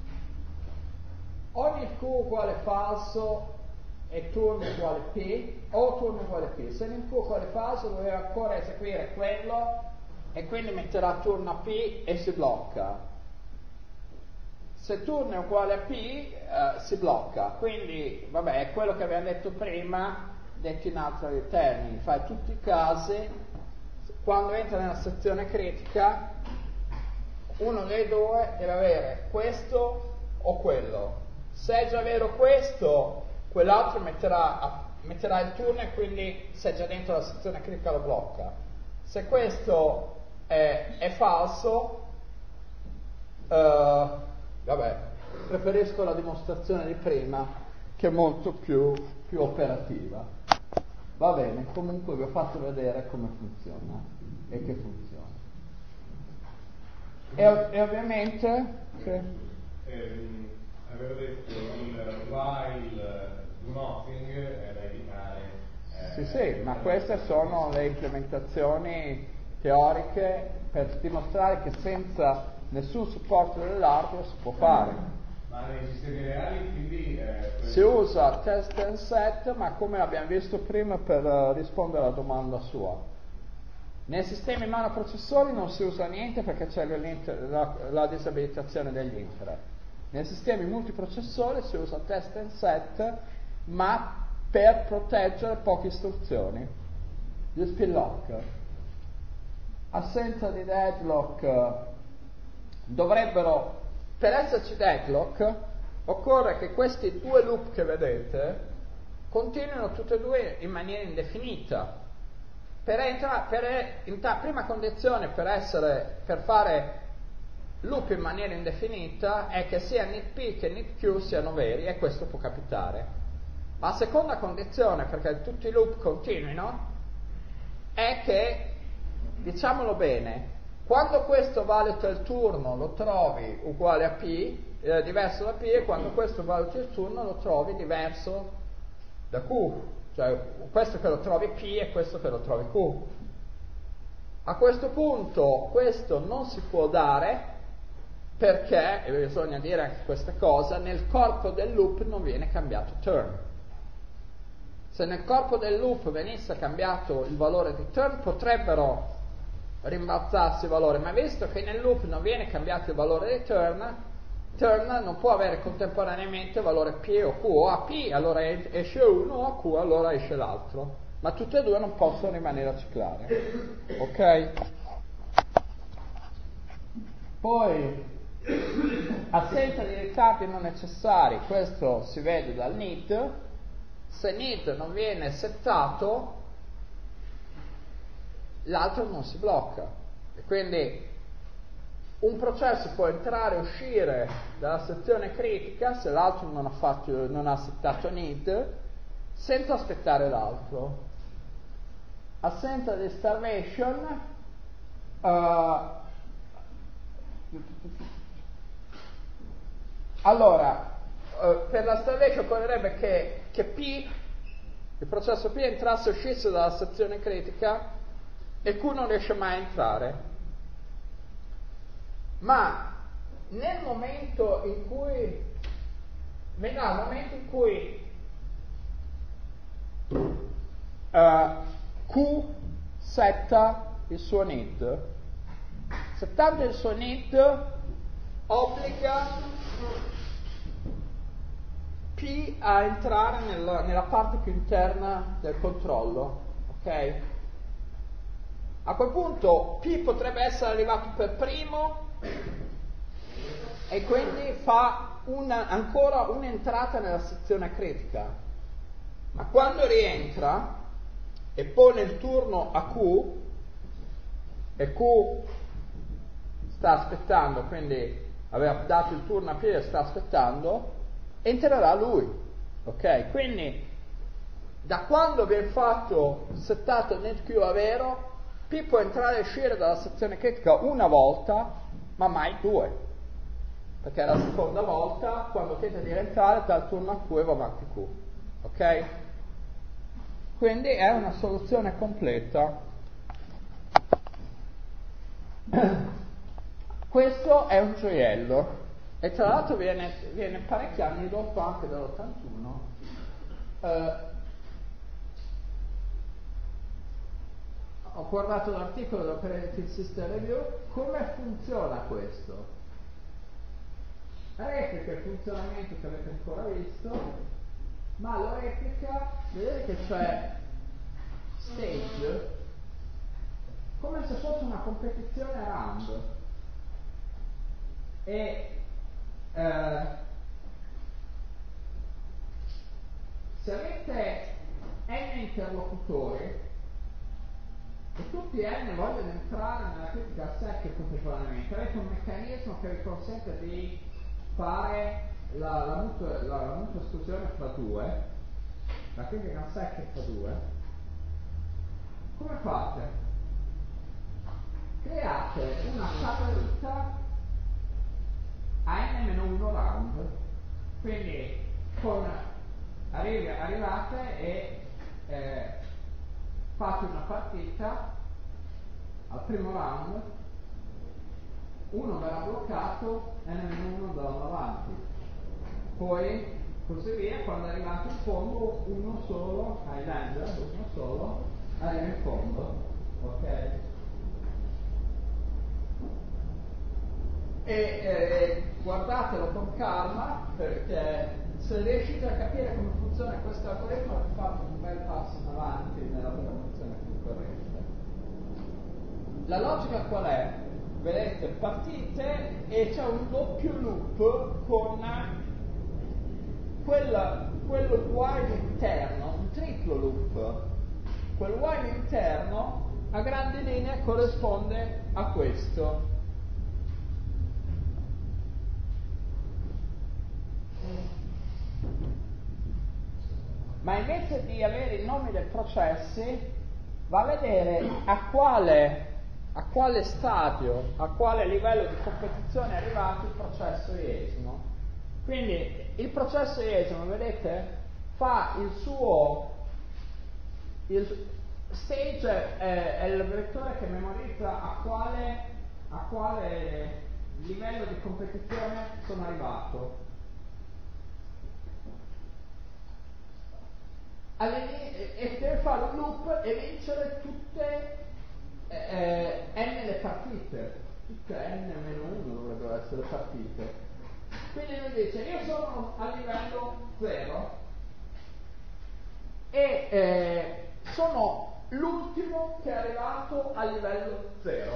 Ogni Q uguale falso e turno uguale P, o turno uguale P. Se il Q uguale falso doveva ancora eseguire quello e quindi metterà turno a P e si blocca. Se turno è uguale a P si blocca. Quindi vabbè, è quello che abbiamo detto prima, detto in altri termini, fai tutti i casi, quando entra nella sezione critica Q uno dei due deve avere questo o quello. Se è già vero questo, quell'altro metterà il turno e quindi se è già dentro la sezione critica lo blocca. Se questo è falso, vabbè, preferisco la dimostrazione di prima, che è molto più operativa. Va bene, comunque vi ho fatto vedere come funziona e che funziona. E ovviamente avevo detto il while do nothing è da indicare. Sì, ma queste sono le implementazioni teoriche per dimostrare che senza nessun supporto dell'hardware si può fare. Ma nei sistemi reali quindi si usa test and set, ma come abbiamo visto prima per rispondere alla domanda sua. Nei sistemi monoprocessori non si usa niente perché c'è la disabilitazione degli interrupt. Nei sistemi multiprocessori si usa test and set, ma per proteggere poche istruzioni. Gli spin-lock. Assenza di deadlock dovrebbero, per esserci deadlock, occorre che questi due loop che vedete continuino tutti e due in maniera indefinita. Prima condizione per fare loop in maniera indefinita è che sia NIT-P che NIT-Q siano veri, e questo può capitare. Ma la seconda condizione perché tutti i loop continuino è che, diciamolo bene, quando questo valuta il turno lo trovi uguale a P, diverso da P, e quando questo valuta il turno lo trovi diverso da Q. Cioè questo che lo trovi P e questo che lo trovi Q. A questo punto questo non si può dare perché, e bisogna dire anche questa cosa, nel corpo del loop non viene cambiato turn. Se nel corpo del loop venisse cambiato il valore di turn potrebbero rimbalzarsi il valore, ma visto che nel loop non viene cambiato il valore di turn non può avere contemporaneamente il valore P o Q, o a P allora esce uno, o a Q allora esce l'altro, ma tutte e due non possono rimanere a ciclare. Ok? Poi assenza di ritardi non necessari, questo si vede dal need. Se need non viene settato, l'altro non si blocca, e quindi un processo può entrare e uscire dalla sezione critica se l'altro non ha settato need, senza aspettare l'altro. Assenza di starvation, allora per la starvation occorrerebbe che P, il processo P, entrasse e uscisse dalla sezione critica e Q non riesce mai a entrare. Ma nel momento in cui Q setta il suo need, settando il suo need obbliga P a entrare nella parte più interna del controllo, ok? A quel punto P potrebbe essere arrivato per primo e quindi fa ancora un'entrata nella sezione critica, ma quando rientra e pone il turno a Q e Q sta aspettando, quindi aveva dato il turno a P e sta aspettando, entrerà lui, ok? Quindi da quando viene fatto settato NetQ a vero, P può entrare e uscire dalla sezione critica una volta, ma mai due, perché la seconda volta, quando tenta di rientrare, dà il turno a Q e va avanti Q, ok? Quindi è una soluzione completa. Questo è un gioiello, e tra l'altro viene parecchi anni dopo anche dall'81. Ho guardato l'articolo dell'Operating System Review. Come funziona questo? La replica è il funzionamento che avete ancora visto, ma la replica, vedete che c'è stage, come se fosse una competizione round. e se avete n interlocutori e tutti n vogliono entrare nella critica al secchio contemporaneamente, avete un meccanismo che vi consente di fare la mutua esclusione fra due, la critica al secchio fra due. Come fate? Create una tabelletta a n-1 round, quindi arrivate e fate una partita al primo round, uno verrà bloccato e n-1 da uno avanti, poi così via, quando arrivate in fondo uno solo Highlander, uno solo arriva in fondo, ok? Guardatelo con calma, perché se riuscite a capire come funziona questo algoritmo avete fatto un bel passo in avanti nella programmazione concorrente. La logica qual è? Vedete, partite e c'è un doppio loop con quello while interno, un triplo loop. Quel while interno a grandi linee corrisponde a questo. Ma invece di avere i nomi dei processi, va a vedere a quale stadio, a quale livello di competizione è arrivato il processo iesimo. Quindi il processo iesimo, vedete, fa il stage è il vettore che memorizza a quale livello di competizione sono arrivato. E deve fare un loop e vincere tutte n le partite, tutte n-1 dovrebbero essere le partite. Quindi lui dice io sono a livello 0 e sono l'ultimo che è arrivato a livello 0.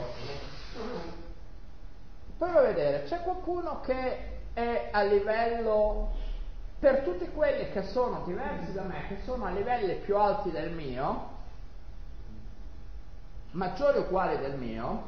Poi va a vedere, c'è qualcuno che è a livello, per tutti quelli che sono diversi da me, che sono a livelli più alti del mio, maggiori o uguali del mio,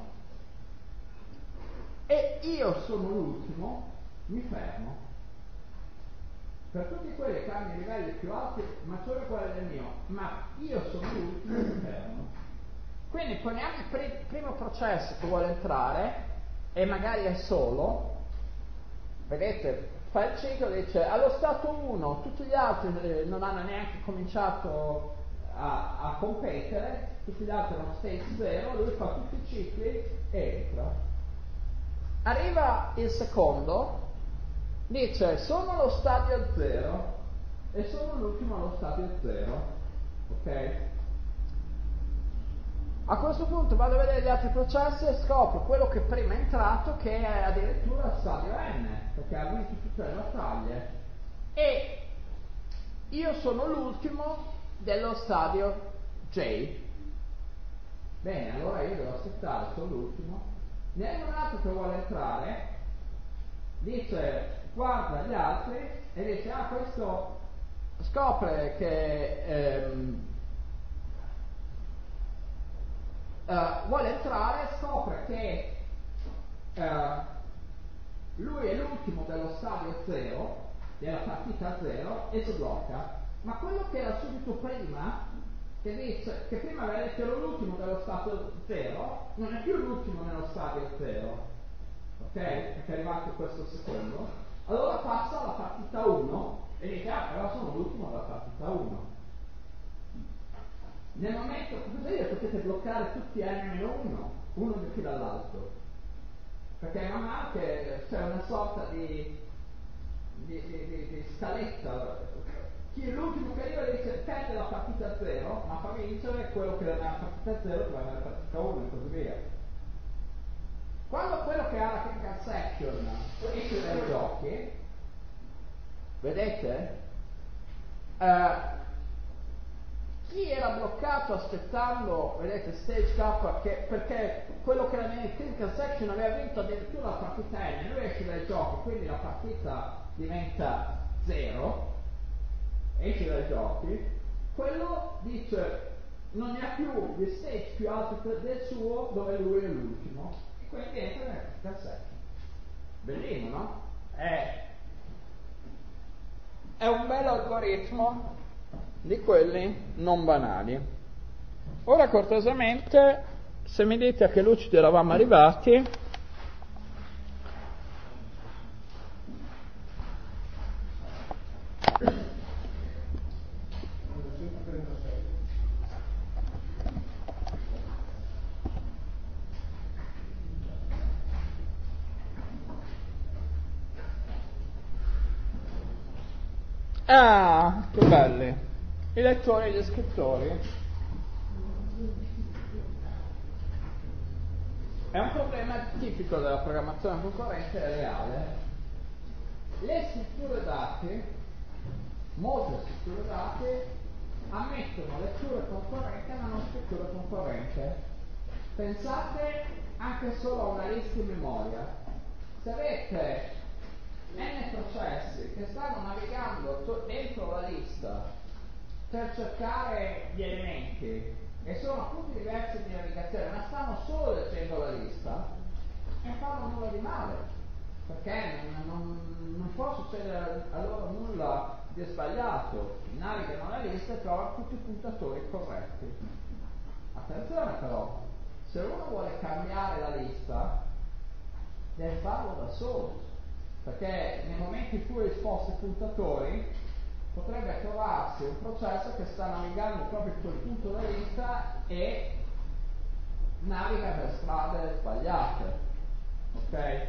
e io sono l'ultimo, mi fermo. Per tutti quelli che hanno i livelli più alti, maggiori o uguali del mio, ma io sono l'ultimo, mi fermo. Quindi poniamo il primo processo che vuole entrare, e magari è solo, vedete, fa il ciclo e dice allo stato 1 tutti gli altri non hanno neanche cominciato a competere, tutti gli altri erano stage 0, lui fa tutti i cicli e entra. Arriva il secondo, dice sono allo stadio 0 e sono l'ultimo allo stadio 0, ok? A questo punto vado a vedere gli altri processi e scopro quello che prima è entrato, che è addirittura al stadio N, perché ha vinto tutte le battaglie, e io sono l'ultimo dello stadio J. Bene, allora io devo aspettare, sono l'ultimo. Ne è un altro che vuole entrare, dice, guarda gli altri e dice, questo scopre che vuole entrare, scopre che lui è l'ultimo dello stadio 0, della partita 0, e si blocca. Ma quello che era subito prima, che dice che prima aveva detto ero l'ultimo dello stadio 0, non è più l'ultimo nello stadio 0, ok? Perché è arrivato questo secondo. Allora passa alla partita 1 e dice, però sono l'ultimo della partita 1. Nel momento così potete bloccare tutti n-1, uno di fila all'altro, perché man mano che c'è una sorta di scaletta, chi è l'ultimo che arriva dice perde la partita 0, ma fa vincere quello che era nella partita 0 che va nella partita 1 e così via. Quando quello che ha la critical section esce dai giochi, vedete, Chi era bloccato aspettando, vedete, stage K, perché quello che era nel critical section aveva vinto addirittura la partita N, lui esce dai giochi, quindi la partita diventa 0, esce dai giochi, quello dice non ne ha più di stage più alti del suo dove lui è l'ultimo, e quindi entra nel critical section. Bellino, no? È un bel algoritmo di quelli non banali. Ora cortesemente, se mi dite a che lucido eravamo arrivati, che belli, i lettori e gli scrittori. È un problema tipico della programmazione concorrente e reale. Le strutture dati, molte strutture dati, ammettono letture concorrenti ma non scritture concorrente. Pensate anche solo a una lista in memoria. Se avete n processi che stanno navigando dentro la lista per cercare gli elementi e sono punti diversi di navigazione, ma stanno solo leggendo la lista, non fanno nulla di male, perché non può succedere a loro nulla di sbagliato, navigano la lista e trovano tutti i puntatori corretti. Attenzione però, se uno vuole cambiare la lista deve farlo da solo, perché nel momento in cui sposta i puntatori potrebbe trovarsi un processo che sta navigando proprio in quel punto della lista e naviga per strade sbagliate, ok?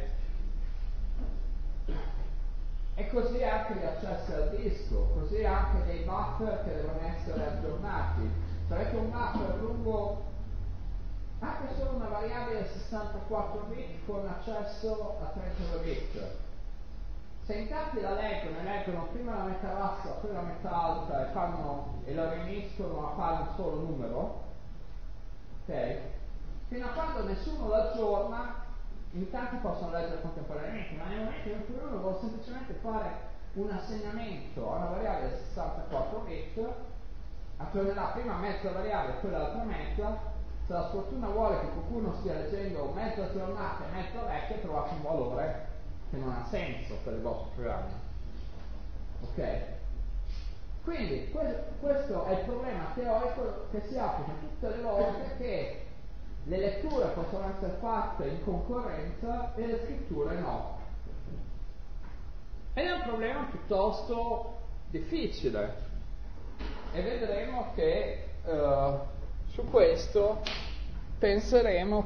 E così anche gli accessi al disco, così anche dei buffer che devono essere aggiornati. Se avete un buffer lungo anche solo una variabile 64 bit con accesso a 32 bit, se in tanti la leggono prima la metà bassa, poi la metà alta e lo riuniscono a fare un solo numero, ok? Fino a quando nessuno lo aggiorna, in tanti possono leggere contemporaneamente, ma nel momento in cui uno vuole semplicemente fare un assegnamento a una variabile 64 bit, aggiornerà prima mezza variabile e poi l'altra mezza. Se la sfortuna vuole che qualcuno stia leggendo mezza aggiornata e mezza vecchia, trovate un valore che non ha senso per il vostro programma. Ok? Quindi questo è il problema teorico che si applica tutte le volte che le letture possono essere fatte in concorrenza e le scritture no. Ed è un problema piuttosto difficile e vedremo che su questo penseremo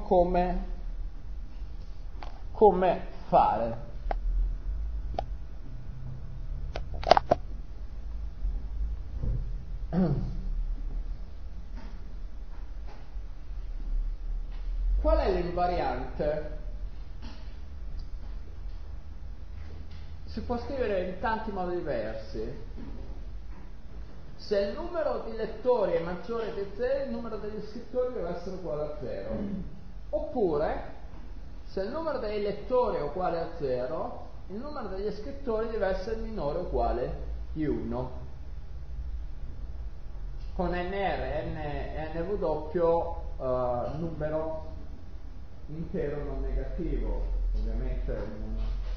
come fare. Qual è l'invariante? Si può scrivere in tanti modi diversi. Se il numero di lettori è maggiore di 0, il numero degli scrittori deve essere uguale a 0. Oppure, se il numero dei lettori è uguale a 0, il numero degli scrittori deve essere minore o uguale di 1. Con NR e NW numero intero non negativo, ovviamente.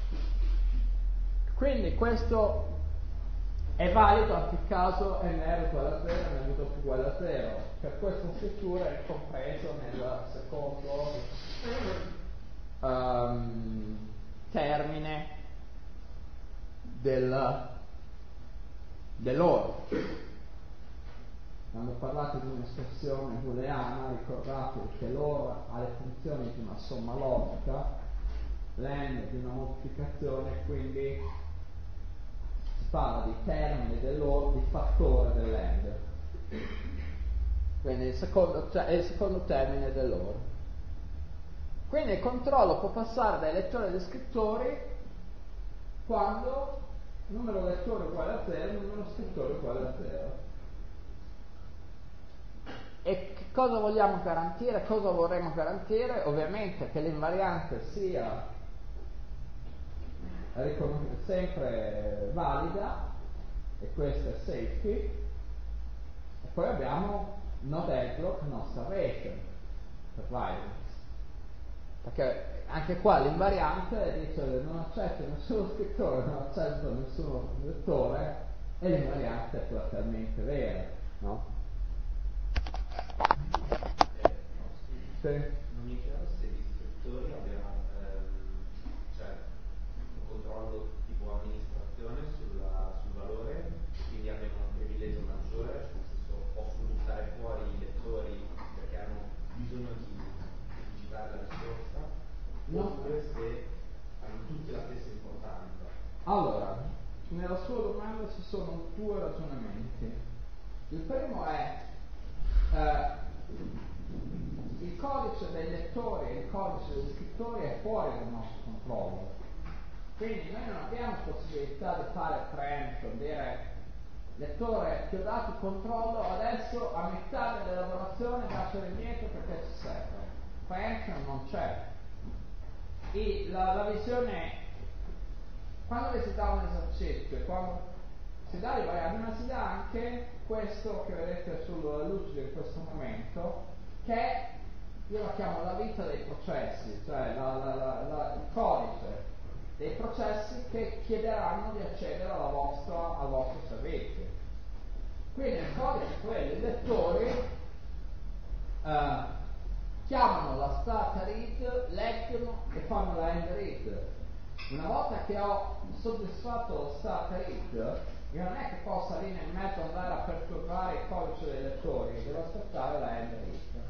Quindi questo è valido anche in caso NR uguale a 0 e NW uguale a 0. Per questa scrittura è compreso nel secondo termine dell'OR. Quando parlate di un'espressione booleana, ricordatevi che l'OR ha le funzioni di una somma logica, l'AND di una moltiplicazione, quindi si parla di termine dell'OR, di fattore dell'AND. Quindi è il secondo termine dell'OR. Quindi il controllo può passare dai lettori agli scrittori quando il numero lettori è uguale a 0 e il numero scrittori è uguale a 0. cosa vogliamo garantire? Cosa vorremmo garantire? Ovviamente che l'invariante sia sempre valida, e questa è safety, e poi abbiamo no deadlock, no starvation per violence, perché anche qua l'invariante dice non accetto nessuno scrittore, non accetto nessuno lettore, e l'invariante è platealmente vera, no? Sì. Non mi è chiaro se gli istruttori abbiano cioè, un controllo tipo amministrazione sul valore, quindi abbiano un privilegio maggiore, nel senso possono buttare fuori i lettori perché hanno bisogno di digitare la risposta, oppure se hanno tutte la stessa importanza. Allora, nella sua domanda ci sono due ragionamenti. Il primo è il codice dei lettori e il codice degli scrittori è fuori dal nostro controllo, quindi noi non abbiamo possibilità di fare preemption, dire lettore ti ho dato il controllo, adesso a metà dell'elaborazione lasciare indietro perché ci serve. Preemption non c'è. La visione, quando si dà un esercizio, quando si dà le variabili, ma si dà anche questo che vedete sul lucido in questo momento, che io la chiamo la vita dei processi, cioè il codice dei processi che chiederanno di accedere al vostro servizio. Quindi nel codice quelli i lettori chiamano la start read, leggono e fanno la end read. Una volta che ho soddisfatto lo start read, io non è che possa lì nel mezzo andare a perturbare il codice dei lettori, devo aspettare la end read.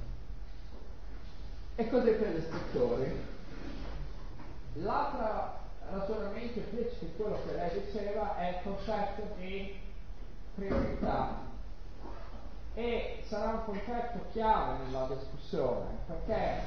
E così per gli scrittori. L'altro ragionamento implicito di quello che lei diceva è il concetto di priorità, e sarà un concetto chiave nella discussione, perché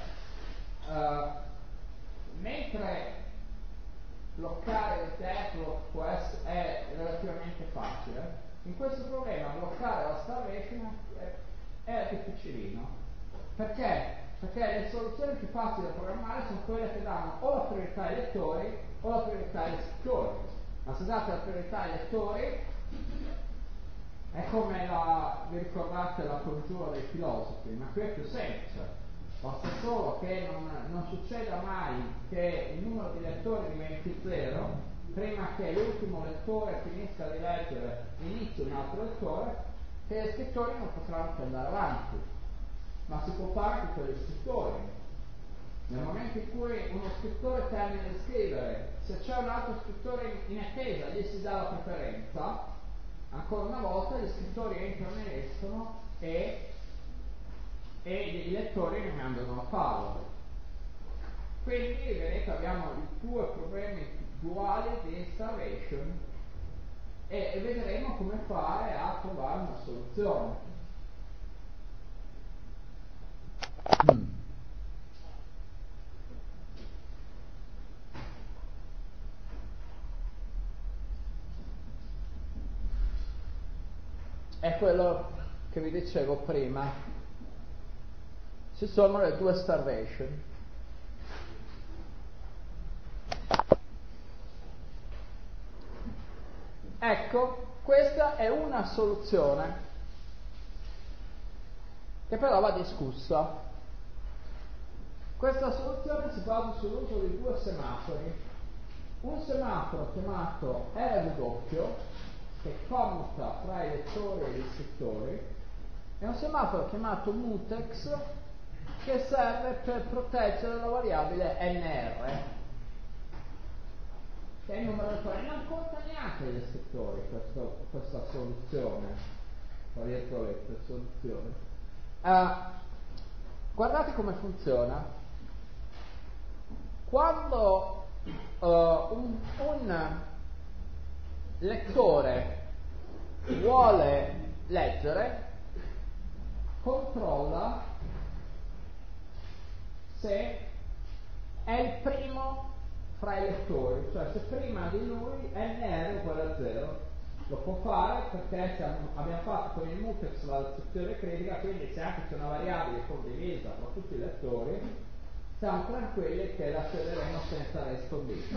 mentre bloccare il deadlock è relativamente facile, in questo problema bloccare la starvation è difficilino. Perché? Perché le soluzioni più facili da programmare sono quelle che danno o la priorità ai lettori o la priorità agli scrittori. Ma se date la priorità ai lettori, è come vi ricordate la congiura dei filosofi, ma qui è più semplice. Basta solo che non succeda mai che il numero di lettori diventi 0, prima che l'ultimo lettore finisca di leggere, inizi un altro lettore, che gli scrittori non potranno più andare avanti. Ma si può fare anche per gli scrittori. Nel momento in cui uno scrittore termina di scrivere, se c'è un altro scrittore in attesa, gli si dà la preferenza, ancora una volta gli scrittori entrano e escono e i lettori rimangono a palo. Quindi vedete abbiamo i due problemi duali di starvation e vedremo come fare a trovare una soluzione. È quello che vi dicevo prima. Ci sono le due starvation. Ecco, questa è una soluzione che però va discussa. Questa soluzione si basa sull'uso di due semafori. Un semaforo chiamato RW, che commuta fra i lettori e gli scrittori, e un semaforo chiamato mutex, che serve per proteggere la variabile NR, che è il numero di lettori. Non conta neanche gli scrittori questa soluzione, tra virgolette, soluzione. Guardate come funziona. Quando un lettore vuole leggere, controlla se è il primo fra i lettori, cioè se prima di lui NR è uguale a 0. lo può fare perché abbiamo fatto con il mutex la sezione critica, quindi se anche c'è una variabile condivisa tra tutti i lettori, siamo tranquilli che la sceglieremo senza race condition.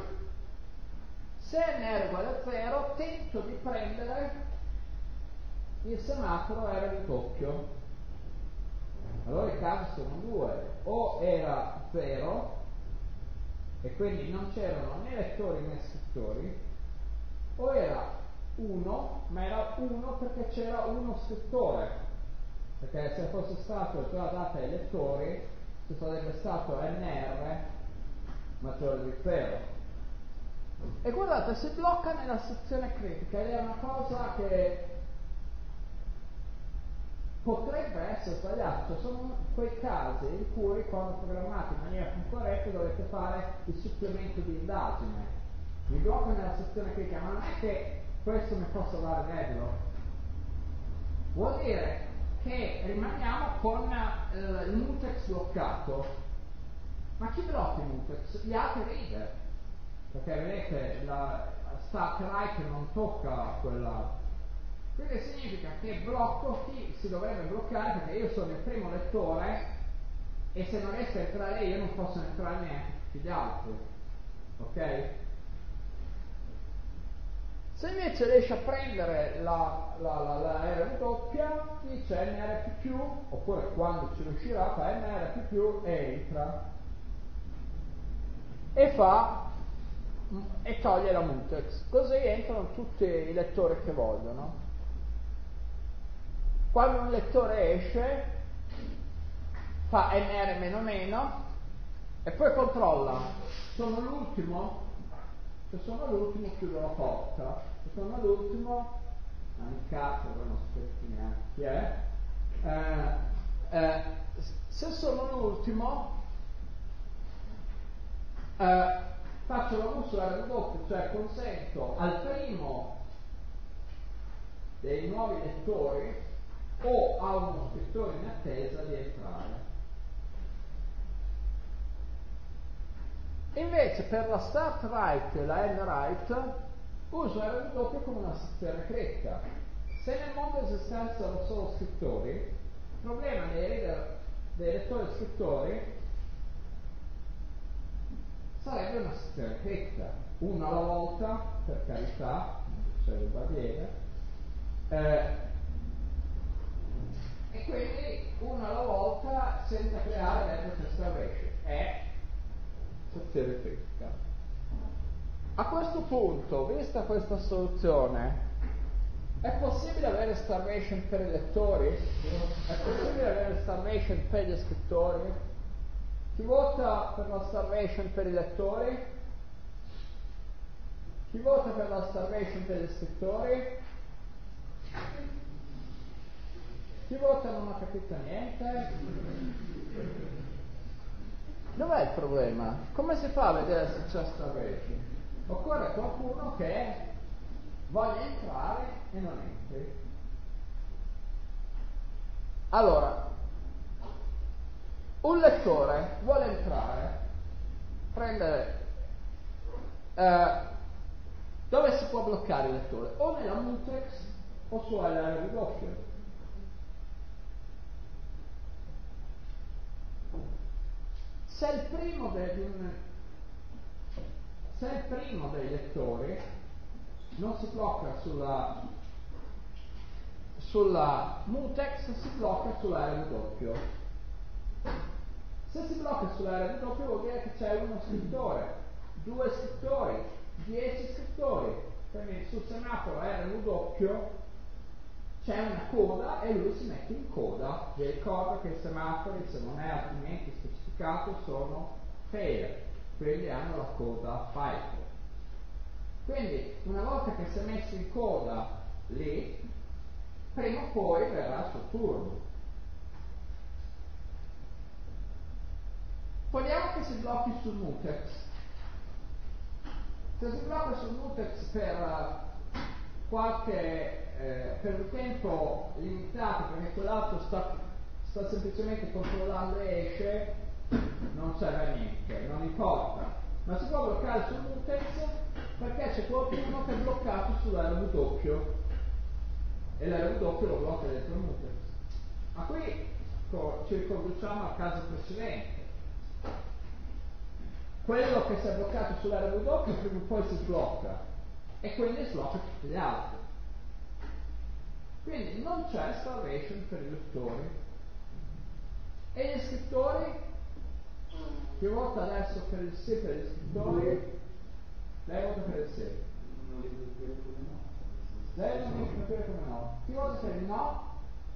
Se n è uguale a 0, tento di prendere il semaforo R di doppio. Allora i casi sono due: o era 0 e quindi non c'erano né lettori né scrittori, o era 1, ma era 1 perché c'era uno scrittore, perché se fosse stato già data ai lettori ci sarebbe stato NR maggiore di 0. E guardate, si blocca nella sezione critica ed è una cosa che potrebbe essere sbagliata. Cioè sono quei casi in cui, quando programmate in maniera più corretta, dovete fare il supplemento di indagine. Mi blocco nella sezione critica, ma non è che questo mi possa dare l'error. Vuol dire che rimaniamo con il mutex bloccato. Ma chi blocca il mutex? Gli altri reader. Perché vedete, la start right non tocca quella. Quindi significa che blocco chi si dovrebbe bloccare, perché io sono il primo lettore e se non riesco a entrare io non posso entrare neanche tutti gli altri. Ok? Se invece riesce a prendere la R doppia, dice NR++, oppure quando ci riuscirà, fa NR++ e entra. E toglie la mutex. Così entrano tutti i lettori che vogliono. Quando un lettore esce, fa NR-, e poi controlla: sono l'ultimo? Se sono l'ultimo chiudo la porta, se sono l'ultimo, cazzo, non sapete neanche chi è, se sono l'ultimo faccio la V su R doppio, cioè consento al primo dei nuovi lettori o a uno scrittore in attesa di entrare. Invece per la start right e la end right uso R doppio come una sezione critica. Se nel mondo esistessero solo scrittori, il problema dei lettori scrittori sarebbe una sezione critica, una alla volta, per carità, non va bene, e quindi una alla volta senza creare network restoration. È sezione critica. A questo punto, vista questa soluzione, è possibile avere starvation per i lettori? È possibile avere starvation per gli scrittori? Chi vota per la starvation per i lettori? Chi vota per la starvation per gli scrittori? Chi vota non ha capito niente? Dov'è il problema? Come si fa a vedere se c'è starvation? Occorre qualcuno che voglia entrare e non entri. Allora, un lettore vuole entrare, prendere dove si può bloccare il lettore? O nella mutex o su LR doppio. Se il primo dei lettori non si blocca sulla mutex, si blocca sulla R doppio. Se si blocca sulla R doppio vuol dire che c'è uno scrittore, 2 scrittori, 10 scrittori, quindi sul semaforo R doppio c'è una coda e lui si mette in coda. Vi ricordo che i semafori, se non è altrimenti specificato, sono fair, quindi hanno la coda FIFO. Quindi una volta che si è messo in coda lì, prima o poi verrà il suo turno. Vogliamo che si blocchi sul mutex. Se si blocca sul mutex per un tempo limitato, perché quell'altro sta semplicemente controllando e esce, non serve a niente, non importa. ma si può bloccare sul mutex perché c'è qualcuno che è bloccato sull'RW e l'RW lo blocca dentro il mutex. Ma qui ci riconduciamo al caso precedente. Quello che si è bloccato sull'RW prima o poi si sblocca e quindi sblocca tutti gli altri. Quindi non c'è starvation per i lettori. E gli scrittori? Chi vota adesso per il sì per gli scrittori? Lei vota per il sì. Non li puoi capire come no. Lei non mi capire come no. Chi vota per il no?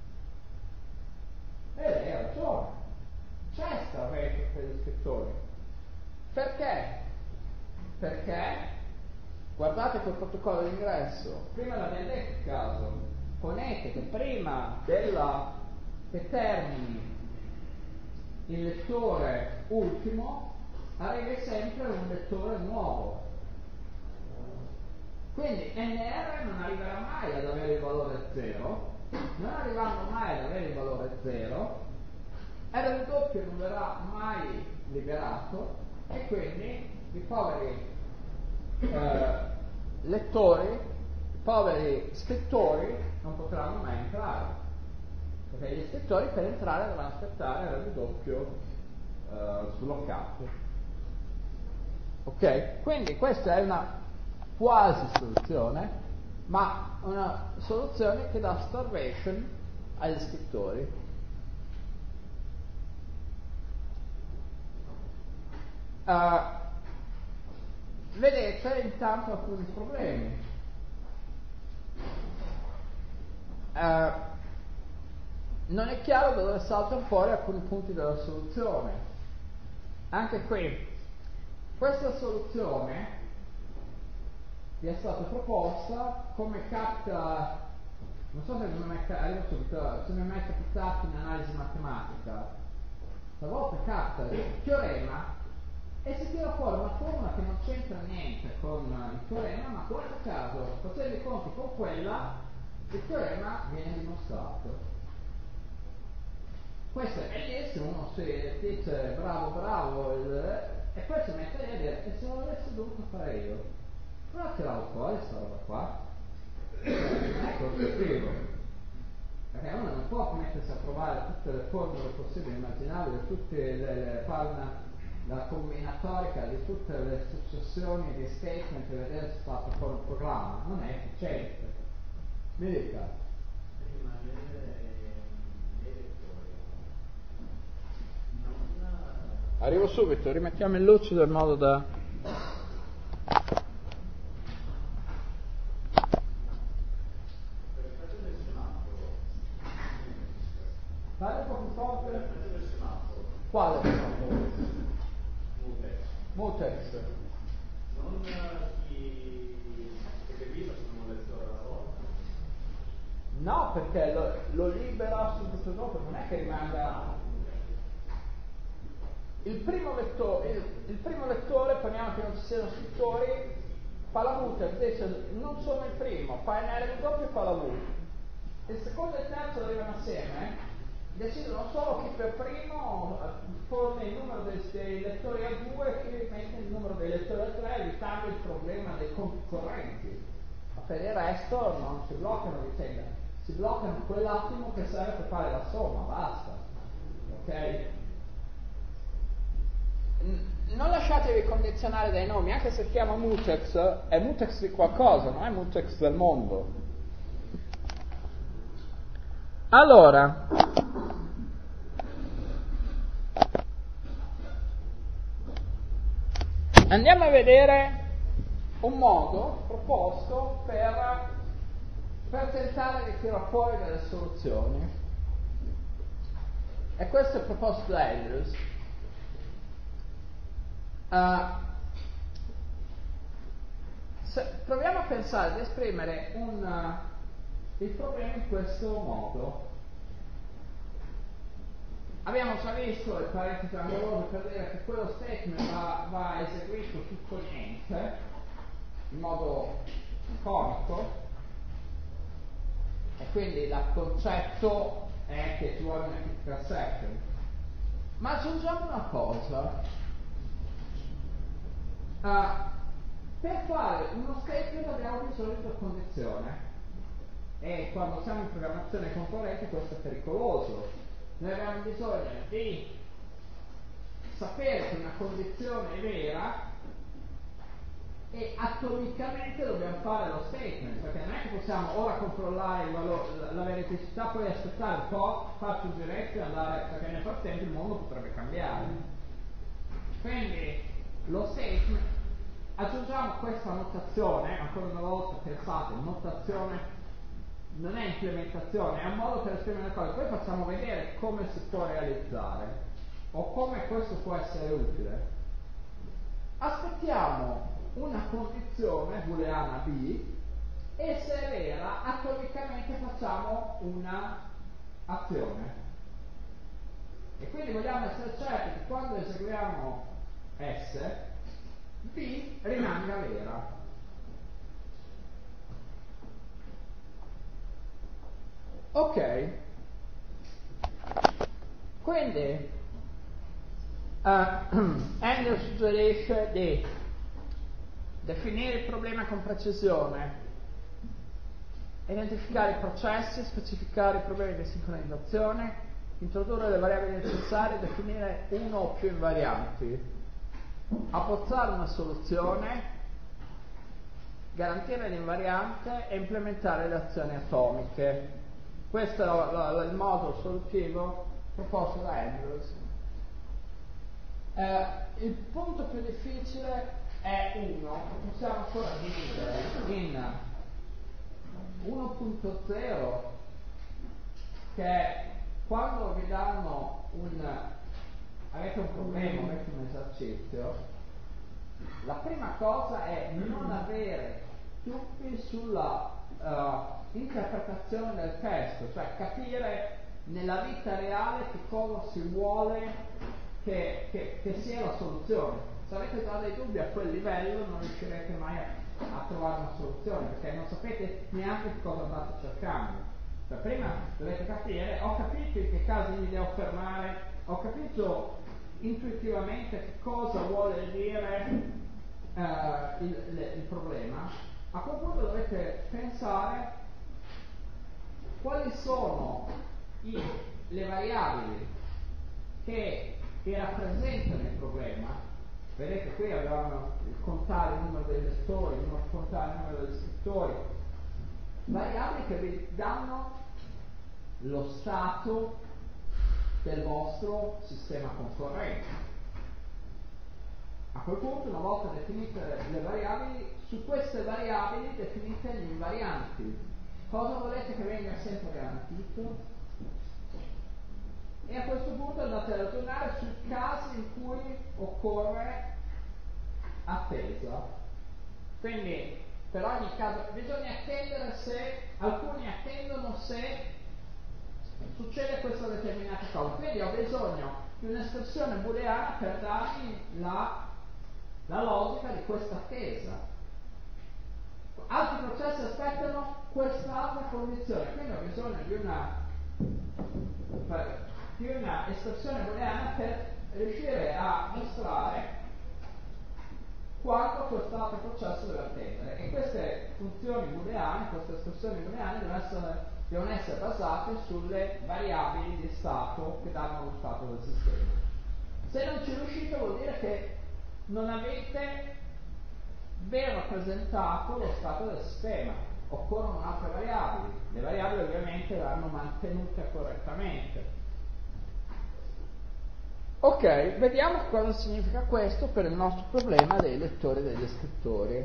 E lei ha ragione. C'è starvation per gli scrittori. Perché? Perché? Guardate quel protocollo d'ingresso. Prima l'abbiamo detto il caso. Ponete che prima che termini il lettore ultimo arrivi sempre un lettore nuovo. Quindi NR non arriverà mai ad avere il valore 0, non arrivando mai ad avere il valore 0, RW non verrà mai liberato e quindi i poveri lettori, i poveri scrittori non potranno mai entrare, perché gli scrittori per entrare dovranno aspettare RW sbloccato. Ok? Quindi questa è una quasi soluzione, ma una soluzione che dà starvation agli scrittori. Vedete intanto alcuni problemi. Non è chiaro da dove saltano fuori alcuni punti della soluzione. Anche qui, questa soluzione vi è stata proposta come capta, non so se vi è mai capitato in analisi matematica, talvolta capta il teorema e si tira fuori una formula che non c'entra niente con il teorema, ma guarda caso, facendo i conti con quella, il teorema viene dimostrato. Questo è bellissimo, uno si dice bravo, e poi si mette lì a dire, e se non l'avessi dovuto fare io? Però la tiravo fuori questa roba qua. Non è costruttivo. Perché uno non può mettersi a provare tutte le formule possibili e immaginabili, tutte la combinatorica di tutte le successioni di statement e vedere se fa fuori un programma. Non è efficiente. Mi dica. Arrivo subito, rimettiamo il lucido in modo da... Dai un po' più forte. Quale? Mutex. Non chi eseguiva su un lettore alla volta. No, perché lo libera subito dopo, non è che rimanga... Il primo lettore, poniamo che non ci siano scrittori, fa la mutex, dice non sono il primo, fa NRW e fa la mutex. Il secondo e il terzo arrivano assieme, decidono solo chi per primo pone il numero dei lettori a 2 e chi mette il numero dei lettori a 3, evitando il problema dei conti correnti. Ma per il resto non si bloccano vicende, si bloccano quell'attimo che serve per fare la somma, basta. Ok? Non lasciatevi condizionare dai nomi, anche se si chiama mutex, è mutex di qualcosa, non è mutex del mondo. Allora, andiamo a vedere un modo proposto per tentare di tirare fuori delle soluzioni. E questo è proposto da Andrews. Proviamo a pensare di esprimere il problema in questo modo. Abbiamo già visto il parentesi angolose per dire che quello statement va eseguito tutto o niente in modo conico e quindi il concetto è che ci vuole una critical section. Ma aggiungiamo una cosa. Per fare uno statement abbiamo bisogno di una condizione, e quando siamo in programmazione concorrente questo è pericoloso. Noi abbiamo bisogno di sapere che una condizione è vera e atomicamente dobbiamo fare lo statement, perché non è che possiamo ora controllare il valore, la veridicità, poi aspettare un po', farci un giretto e andare, perché nel frattempo il mondo potrebbe cambiare. Quindi lo statement, aggiungiamo questa notazione, ancora una volta pensate, notazione non è implementazione, è un modo per esprimere le cose, poi facciamo vedere come si può realizzare o come questo può essere utile. Aspettiamo una condizione booleana B e se è vera atomicamente facciamo una azione e quindi vogliamo essere certi che quando eseguiamo S B rimanga vera. Ok, quindi Andrew suggerisce di definire il problema con precisione, identificare i processi, specificare i problemi di sincronizzazione, introdurre le variabili necessarie, definire uno o più invarianti, abbozzare una soluzione, garantire l'invariante e implementare le azioni atomiche. Questo è il modo solutivo proposto da Andrews. Il punto più difficile è 1, che possiamo ancora dividere in 1.0, che è quando vi danno avete un problema, avete un esercizio, la prima cosa è non avere dubbi sulla interpretazione del testo, cioè capire nella vita reale che cosa si vuole che sia la soluzione. Se avete già dei dubbi a quel livello non riuscirete mai a trovare una soluzione, perché non sapete neanche che cosa andate cercando. Cioè, prima dovete capire, ho capito in che casi mi devo fermare, ho capito intuitivamente che cosa vuole dire il problema. A quel punto dovete pensare quali sono le variabili che rappresentano il problema. Vedete qui avevamo il contare il numero dei lettori, il contare il numero degli scrittori, variabili che vi danno lo stato del vostro sistema concorrente. A quel punto, una volta definite le variabili, su queste variabili definite gli invarianti. Cosa volete che venga sempre garantito? E a questo punto andate a ragionare sui casi in cui occorre attesa. Quindi per ogni caso bisogna attendere se, alcuni attendono se succede questa determinata cosa. Quindi ho bisogno di un'espressione booleana per darmi la logica di questa attesa. Altri processi aspettano quest'altra condizione, quindi ho bisogno di una espressione booleana per riuscire a mostrare quanto quest'altro processo deve attendere. E queste funzioni booleane, queste espressioni booleane devono essere basate sulle variabili di stato che danno lo stato del sistema. Se non ci riuscite vuol dire che non avete ben rappresentato lo stato del sistema. Occorrono altre variabili. Le variabili ovviamente vanno mantenute correttamente. Ok, vediamo cosa significa questo per il nostro problema dei lettori e degli scrittori.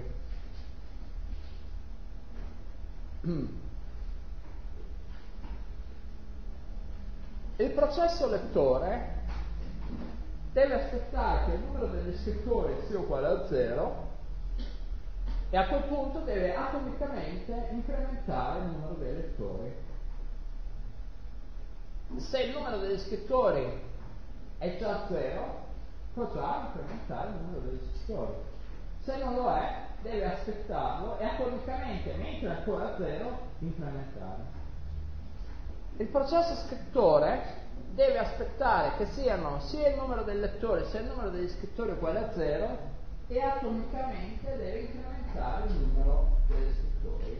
Il processo lettore deve aspettare che il numero degli scrittori sia uguale a 0 e a quel punto deve atomicamente incrementare il numero dei lettori. Se il numero degli scrittori è già 0, può già incrementare il numero degli scrittori. Se non lo è, deve aspettarlo e atomicamente, mentre è ancora a 0, incrementare. Il processo scrittore deve aspettare che siano sia il numero dei lettori sia il numero degli scrittori uguale a 0 e atomicamente deve incrementare il numero degli ispettori.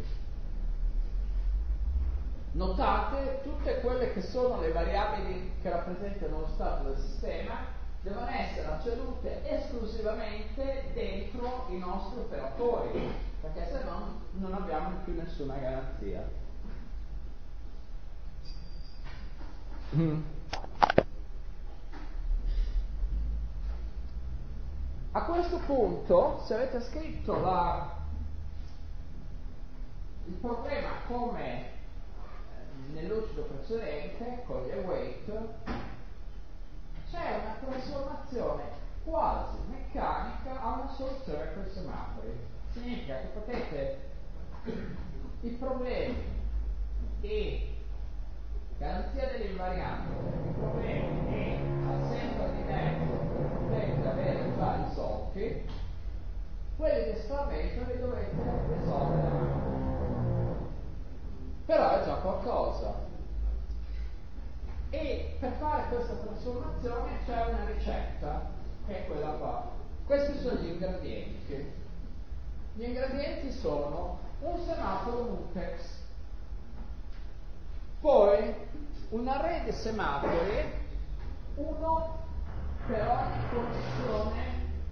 Notate, tutte quelle che sono le variabili che rappresentano lo stato del sistema devono essere accedute esclusivamente dentro i nostri operatori, perché se no non abbiamo più nessuna garanzia. A questo punto, se avete scritto il problema come nel lucido precedente, con gli await, c'è una trasformazione quasi meccanica a una soluzione con i semafori. Significa che potete i problemi e garanzia dell'invarianza, i problemi e assenza di tempo potete avere già risolti, quelli di esclamation li dovete risolvere a mano. Però è già qualcosa. E per fare questa trasformazione c'è una ricetta, che è quella qua. Questi sono gli ingredienti. Gli ingredienti sono un semaforo mutex, poi un array di semafori, uno per ogni condizione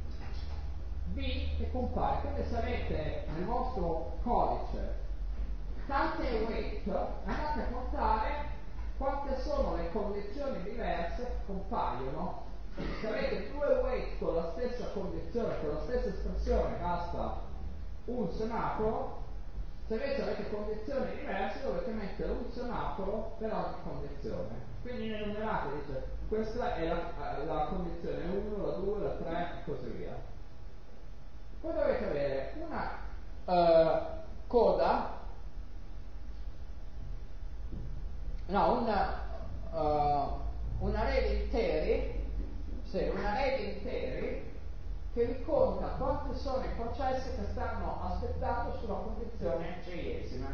B che compare. Quindi se avete nel vostro codice tante await, andate a contare quante sono le condizioni diverse che compaiono. Se avete due await con la stessa condizione, con la stessa espressione, basta un semaforo. Se invece avete condizioni diverse dovete mettere un semaforo per ogni condizione. Quindi ne enumerate, dice questa è la condizione 1, la 2, la 3 e così via. Poi dovete avere una coda, un array di interi, un array di interi che vi conta quanti sono i processi che stanno aspettando sulla condizione j-esima.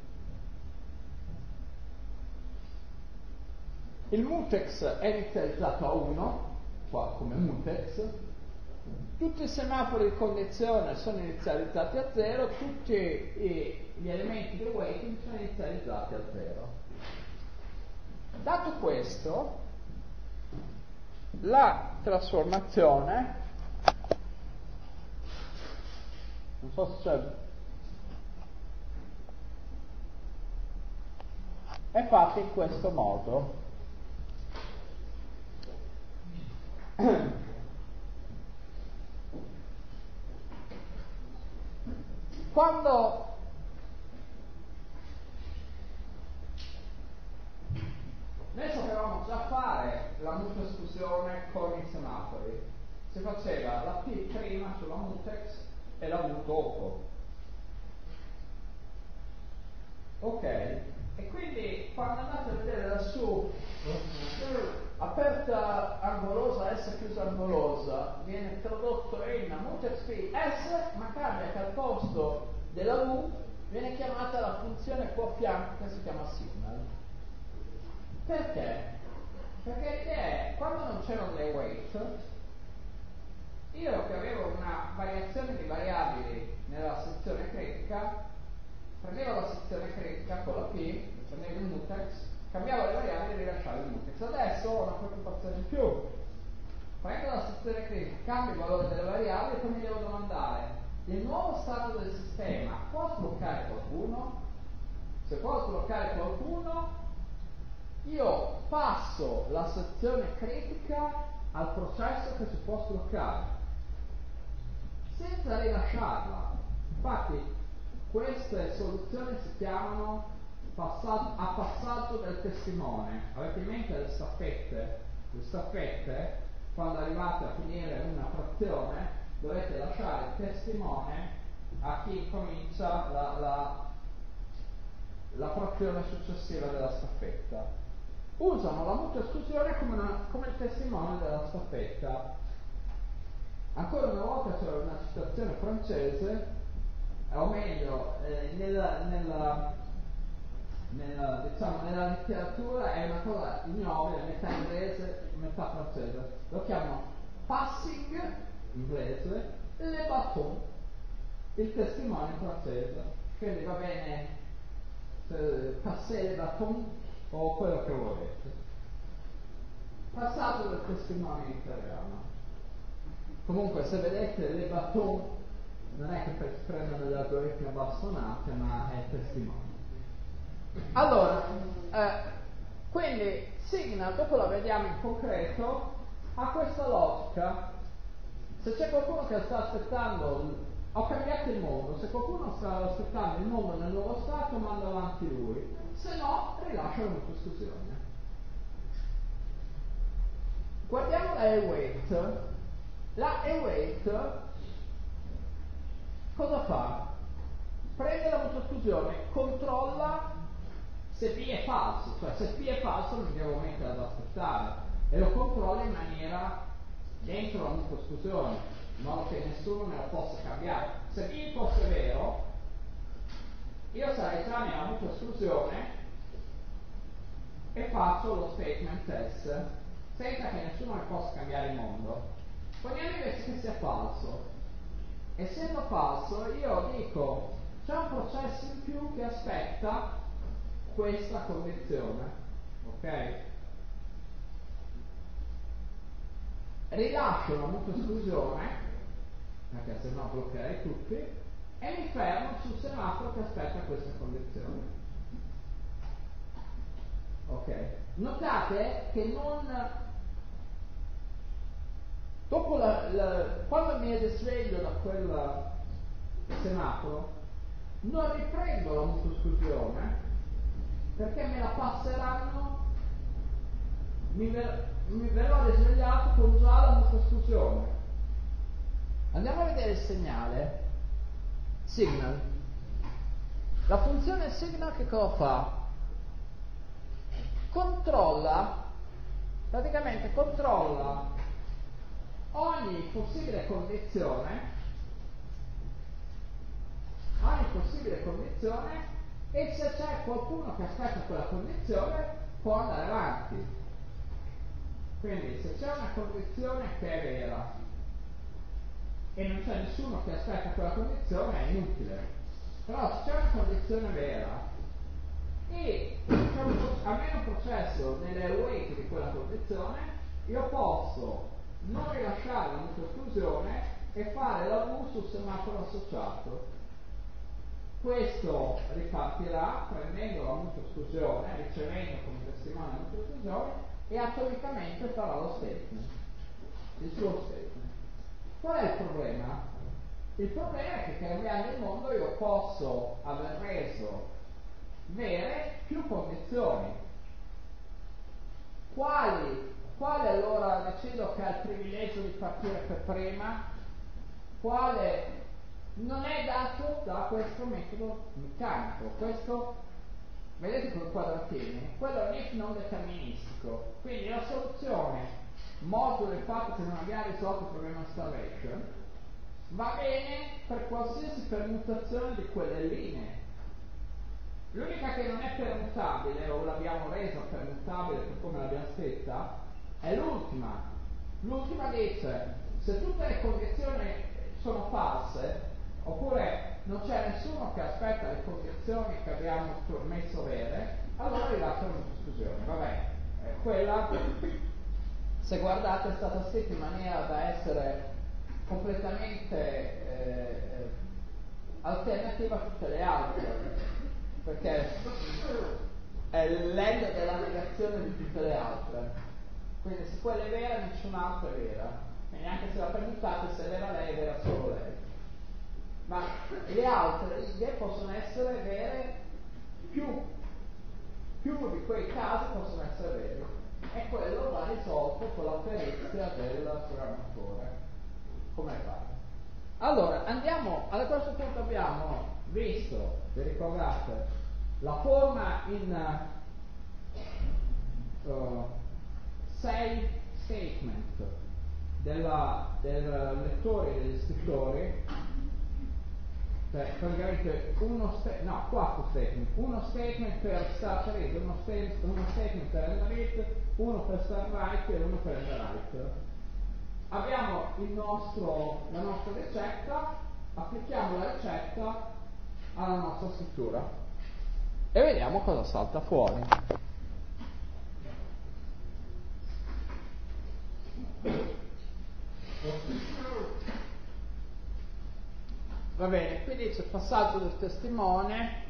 Il mutex è inizializzato a 1, qua come mutex. Tutti i semafori di condizione sono inizializzati a 0, tutti gli elementi del waiting sono inizializzati a 0. Dato questo, la trasformazione, non so se c'è, è fatta in questo modo. Quando noi sapevamo già fare la mutua esclusione con i semafori, si faceva la P prima sulla mutex e la mu dopo. Ok, e quindi quando andate a vedere lassù aperta angolosa, S chiusa angolosa, viene tradotto in mutex P S, ma cambia che al posto della U viene chiamata la funzione qua a fianco che si chiama signal. Perché? Perché l'idea è, quando non c'erano le await, io che avevo una variazione di variabili nella sezione critica, prendevo la sezione critica con la P, prendevo il mutex, cambiavo le variabili e rilasciavo il mutex. Adesso ho una preoccupazione in più. Prendo la sezione critica, cambio il valore delle variabili e poi mi devo domandare: il nuovo stato del sistema può sbloccare qualcuno? Se può sbloccare qualcuno, io passo la sezione critica al processo che si può sbloccare senza rilasciarla. Infatti queste soluzioni si chiamano a passaggio del testimone. Avete in mente le staffette? Le staffette, quando arrivate a finire una frazione, dovete lasciare il testimone a chi comincia la frazione successiva della staffetta. Usano la mutua esclusione come il testimone della staffetta. Ancora una volta c'era una citazione francese, o meglio, nella letteratura è una cosa ignobile, metà inglese, metà francese. Lo chiamano passing, inglese, le bâtons, il testimone francese, quindi va bene passer le bâtons o quello che volete. Passato del testimone italiano. Comunque se vedete le bâtons non è che prendono le algoritmi a bastonate, ma è il testimone. Allora, quindi Signal, dopo la vediamo in concreto, ha questa logica. Se c'è qualcuno che sta aspettando, ho cambiato il mondo, se qualcuno sta aspettando il mondo nel nuovo stato, manda avanti lui, se no rilascia la mutuosclusione. Guardiamo la await. La await cosa fa? Prende la mutuosclusione, controlla se P è falso, cioè se P è falso non devo mettere ad aspettare e lo controlla in maniera dentro la mutuosclusione, in modo che nessuno me lo possa cambiare. Se P fosse vero, io sarei già nella mutuosclusione e faccio lo statement test senza che nessuno mi possa cambiare il mondo. Poniamo invece che sia falso. Essendo falso, io dico c'è un processo in più che aspetta questa condizione, ok? Rilascio la mutuosclusione, perché se no bloccherei tutti, e mi fermo sul semaforo che aspetta questa condizione. Ok? Notate che non... Dopo quando mi risveglio da quel semaforo, non riprendo la mutuosclusione perché me la passeranno, mi verrò risvegliato con già la mutuosclusione. Andiamo a vedere il segnale signal. La funzione signal che cosa fa? Praticamente controlla ogni possibile condizione e se c'è qualcuno che aspetta quella condizione può andare avanti. Quindi se c'è una condizione che è vera e non c'è nessuno che aspetta quella condizione è inutile. Però se c'è una condizione vera e c'è almeno un processo nelle await di quella condizione, io posso non rilasciare la mutuosclusione e fare la V sul semaforo associato. Questo ripartirà prendendo la mutuosclusione, ricevendo come testimone la mutuosclusione e atomicamente farà lo statement, il suo statement. Qual è il problema? Il problema è che cambiando il mondo io posso aver reso vere più condizioni. Quale allora decido che ha il privilegio di partire per prima? Quale non è dato da questo metodo meccanico. Questo, vedete quel quadratini? Quello è un if non deterministico. Quindi la soluzione, modulo il fatto che non abbiamo risolto il problema starvation, va bene per qualsiasi permutazione di quelle linee. L'unica che non è permutabile, o l'abbiamo resa permutabile per come l'abbiamo scritta, è l'ultima. L'ultima dice, se tutte le condizioni sono false, oppure non c'è nessuno che aspetta le condizioni che abbiamo messo vere, allora rilascia la mutuosclusione. Vabbè, quella, se guardate, è stata scritta in maniera da essere completamente alternativa a tutte le altre, perché è l'end della negazione di tutte le altre. Quindi se quella è vera, nessun'altra è vera. Quindi anche se la permutate, se è vera lei, è vera solo lei. Ma le altre righe possono essere vere, più di quei casi possono essere veri. E quello va risolto con la perizia del programmatore. Come fare? Allora, andiamo, a questo punto abbiamo visto, vi ricordate, la forma in 6 statement del lettore e degli scrittori, cioè praticamente 4 statement, uno statement per start read, uno statement per end read, uno per start write e uno per end write. abbiamo la nostra ricetta, applichiamo la ricetta alla nostra scrittura e vediamo cosa salta fuori. Va bene, qui dice passaggio del testimone,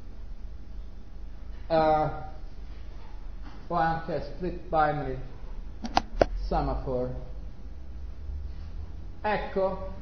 o anche split binary semaphore. Ecco,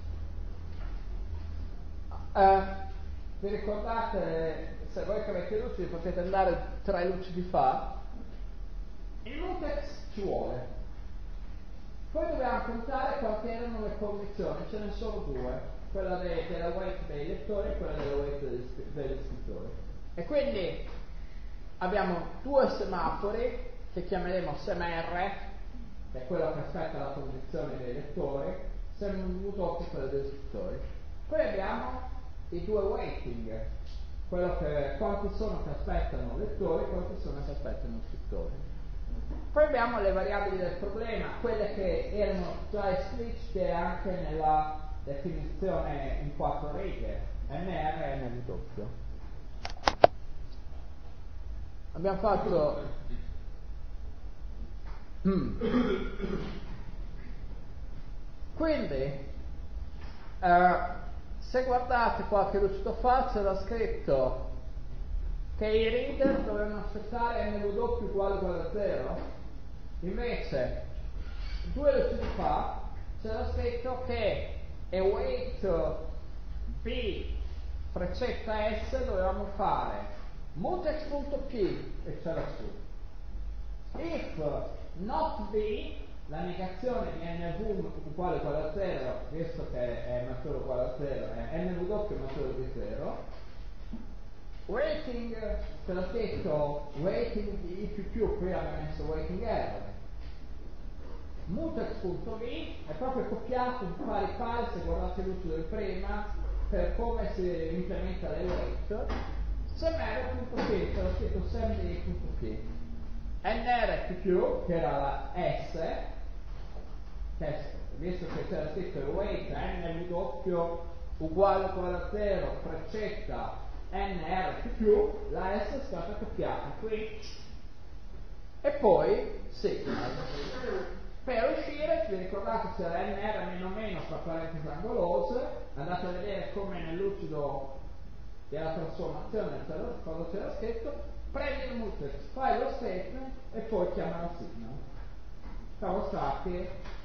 vi ricordate, se voi che avete i lucidi potete andare 3 lucidi fa, il mutex ci vuole. Poi dobbiamo contare quante erano le condizioni, ce ne sono 2, quella della weight dei lettori e quella della weight degli scrittori. E quindi abbiamo 2 semafori che chiameremo SEM-R, che è quello che aspetta la condizione dei lettori, SEM-V che è quello degli scrittori. Poi abbiamo i 2 weighting, quanti sono che aspettano lettori e quanti sono che aspettano scrittori. Poi abbiamo le variabili del problema, quelle che erano già esplicite anche nella definizione in 4 righe, NR e NW. Abbiamo fatto quindi se guardate qualche lucido fa c'era scritto che i reader dovevano aspettare NW uguale a 0. Invece 2 lucidi fa c'era scritto che await B freccetta S dovevamo fare mutex.p e c'era su. If not B, la negazione di NV uguale a 0, visto che è maggiore o uguale a 0, è NW maggiore di 0. Waiting, c'era scritto waiting di I++, qui abbiamo messo waiting error. Mutex.v è proprio copiato in pari pari, se guardate il lucido di prima, per come si implementa le wait. SEM-R.p, c'era scritto SEM-D.p. NR++, che era la S, visto che c'era scritto wait NW uguale a 0, freccetta NR++, la S è stata copiata qui. E poi signal. Per uscire, vi ricordate c'era NR-, fra parentesi angolose, andate a vedere come nel lucido della trasformazione cosa c'era scritto, prendi il mutex, fai lo statement e poi chiama la signal. Siamo stati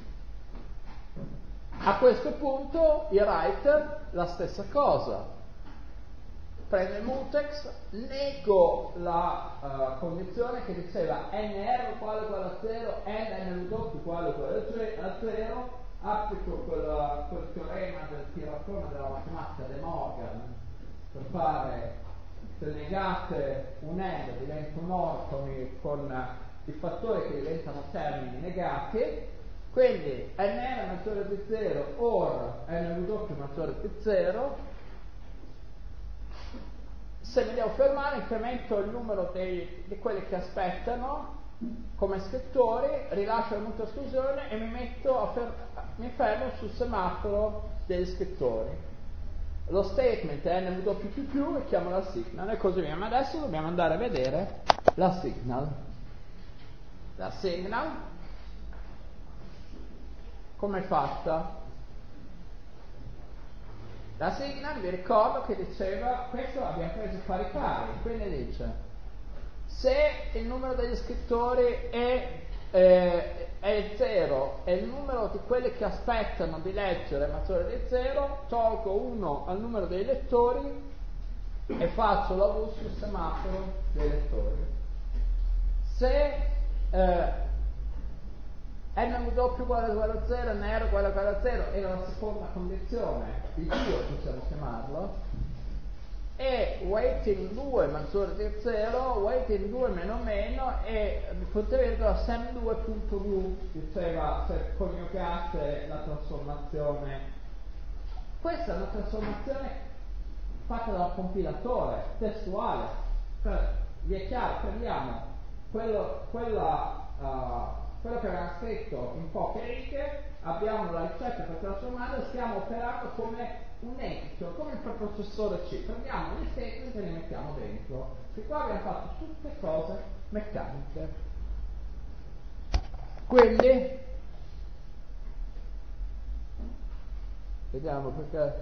a questo punto i writer la stessa cosa. Prendo il mutex, nego la condizione che diceva NR uguale a 0, NW uguale a 0, applico quel teorema del tiratore della matematica De Morgan per fare, se negate un N diventa un OR con i fattori che diventano termini negati, quindi NR maggiore di 0 OR NW maggiore di 0. Se mi devo fermare, incremento il numero di quelli che aspettano come scrittori, rilascio la mutua esclusione e mi fermo sul semaforo degli scrittori. Lo statement è NW++ e chiamo la signal e così via. Ma adesso dobbiamo andare a vedere la signal. La signal come è fatta? La signal, vi ricordo che diceva, questo abbiamo preso pari pari, quindi dice, se il numero degli scrittori è 0 e il numero di quelli che aspettano di leggere è maggiore di 0, tolgo 1 al numero dei lettori e faccio la V sul semaforo dei lettori. Se NW uguale a 0, NR uguale a 0 era la seconda condizione, il 2 possiamo chiamarlo, e weighting 2 maggiore di 0, weighting 2 meno meno e punto virgola sem2.v diceva se coniugate la trasformazione. Questa è una trasformazione fatta dal compilatore, testuale, vi è chiaro, prendiamo quella quello che avevamo scritto in poche righe, abbiamo la ricetta per trasformarlo e stiamo operando come un editor, come il preprocessore C. Prendiamo gli statement e li mettiamo dentro. E qua abbiamo fatto tutte cose meccaniche. Quindi, vediamo perché.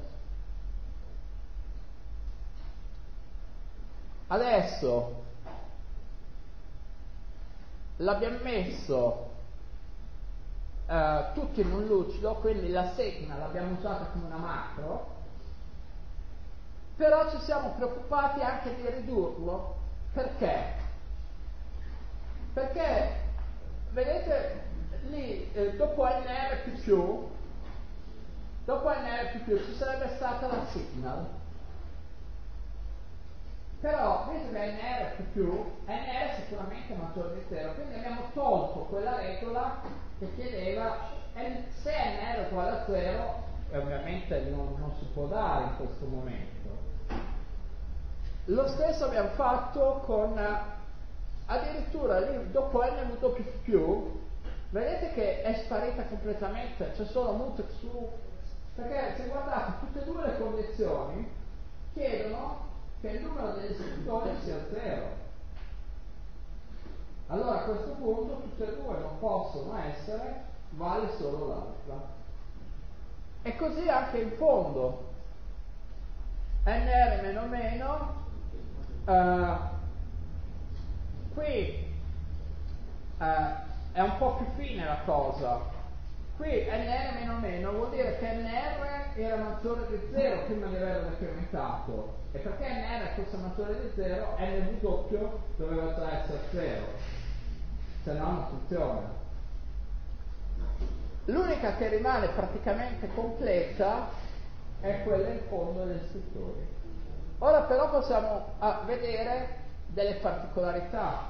Adesso l'abbiamo messo tutto in un lucido, quindi la signal l'abbiamo usata come una macro, però ci siamo preoccupati anche di ridurlo. Perché? Perché, vedete, lì dopo NR++, ci sarebbe stata la signal. Però, visto che NR sicuramente è maggiore di 0, quindi abbiamo tolto quella regola che chiedeva se NR è uguale a 0, e ovviamente non si può dare in questo momento. Lo stesso abbiamo fatto con, addirittura lì dopo NW++, vedete che è sparita completamente, c'è solo mutex su, perché se guardate tutte e due le condizioni chiedono che il numero degli scrittori sia 0. Allora a questo punto tutte e due non possono essere, vale solo l'altra. E così anche in fondo. NR meno meno, qui è un po' più fine la cosa. Qui NR meno meno vuol dire che NR era maggiore di 0 prima di averlo decrementato, e perché NR fosse maggiore di 0 NW doveva già essere 0, se no non funziona. L'unica che rimane praticamente completa è quella in fondo degli scrittori. Ora però possiamo vedere delle particolarità.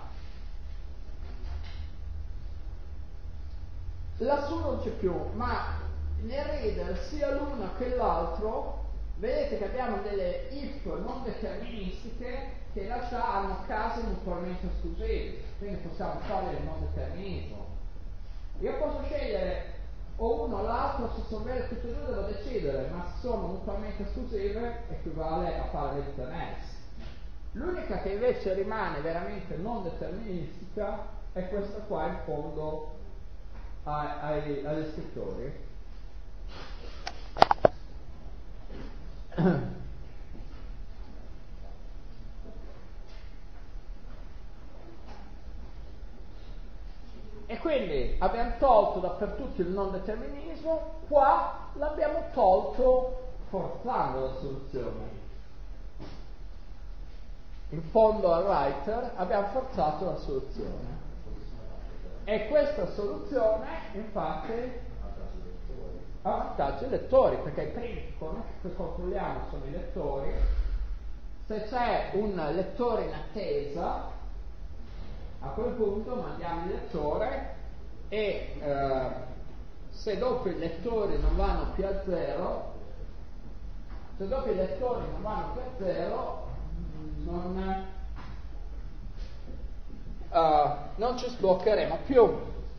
Lassù non c'è più, ma nel reader sia l'uno che l'altro vedete che abbiamo delle if non deterministiche che in realtà hanno casi mutualmente esclusivi, quindi possiamo fare il non determinismo. Io posso scegliere o uno o l'altro, se sono vere tutte e due devo decidere, ma se sono mutualmente esclusive equivale a fare l'if else. L'unica che invece rimane veramente non deterministica è questa qua in fondo agli scrittori. E quindi abbiamo tolto dappertutto il non determinismo, qua l'abbiamo tolto forzando la soluzione. In fondo al writer abbiamo forzato la soluzione. E questa soluzione, infatti, ha vantaggio ai lettori, perché i primi che controlliamo sono i lettori. Se c'è un lettore in attesa, a quel punto mandiamo il lettore e se dopo i lettori non vanno più a 0, non ci sbloccheremo più.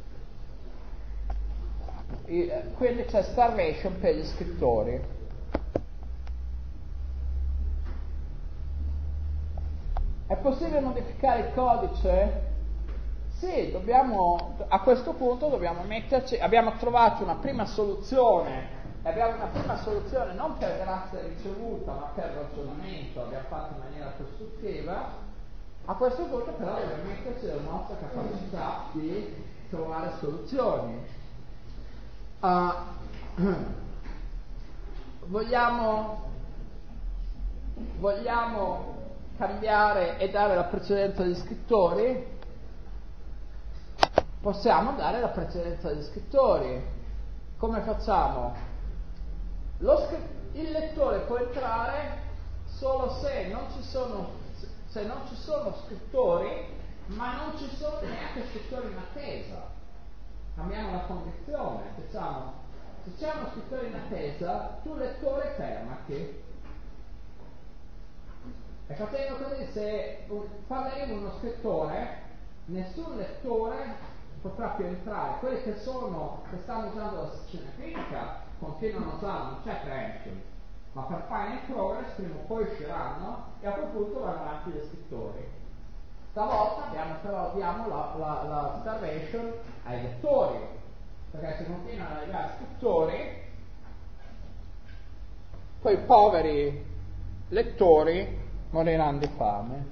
Quindi c'è starvation per gli scrittori. È possibile modificare il codice? Sì, a questo punto dobbiamo metterci, abbiamo trovato una prima soluzione, e abbiamo una prima soluzione non per grazia ricevuta, ma per ragionamento, abbiamo fatto in maniera costruttiva. A questo punto però dobbiamo metterci la nostra capacità di trovare soluzioni. Vogliamo cambiare e dare la precedenza agli scrittori? Possiamo dare la precedenza agli scrittori. Come facciamo? Il lettore può entrare solo se non ci sono scrittori, ma non ci sono neanche scrittori in attesa. Cambiamo la condizione, diciamo, se c'è uno scrittore in attesa, tu lettore fermati. E facendo così, se parleremo uno scrittore, nessun lettore potrà più entrare. Quelli che stanno usando la sezione critica continuano a usarla, non c'è preemption, ma per final progress prima o poi usciranno e a quel punto vanno avanti gli scrittori. Stavolta diamo la starvation ai lettori, perché se continuano ad arrivare scrittori, quei poveri lettori moriranno di fame.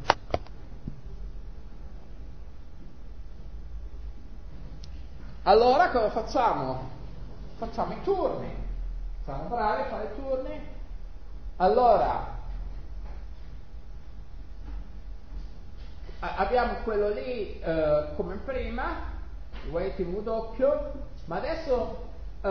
Allora cosa facciamo? Facciamo i turni. Siamo bravi a fare i turni. Allora abbiamo quello lì come prima, waiting W, ma adesso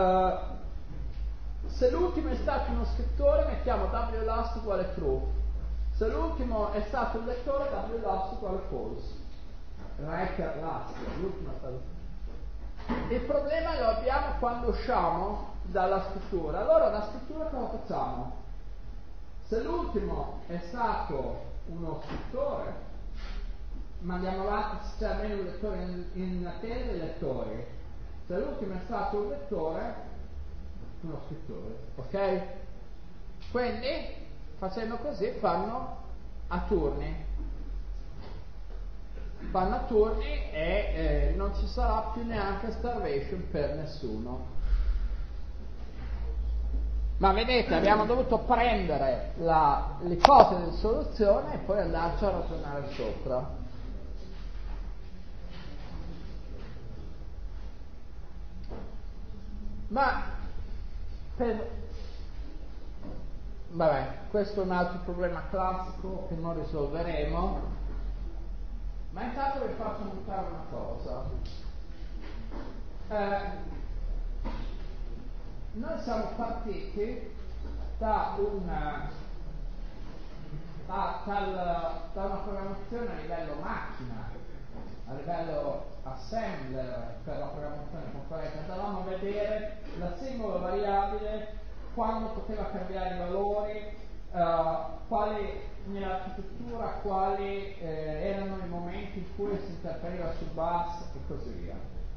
se l'ultimo è stato uno scrittore mettiamo W_last uguale true, se l'ultimo è stato un lettore W_last uguale false. Writer last, l'ultimo è stato. Il problema lo abbiamo quando usciamo dalla scrittura. Allora la scrittura cosa facciamo? Se l'ultimo è stato uno scrittore, mandiamo avanti, se c'è almeno un lettore in attesa dei lettori. Se l'ultimo è stato un lettore, uno scrittore, ok? Quindi facendo così fanno a turni. Vanno a turni e non ci sarà più neanche starvation per nessuno. Ma vedete, abbiamo dovuto prendere l'ipotesi di soluzione e poi andarci a ragionare sopra. Ma vabbè, questo è un altro problema classico che non risolveremo. Ma intanto vi faccio notare una cosa. Noi siamo partiti da una programmazione a livello macchina, a livello assembler per la programmazione concorrente. Andavamo a vedere la singola variabile, quando poteva cambiare i valori, quali nell'architettura, quali erano i momenti in cui si interferiva su bus e così via.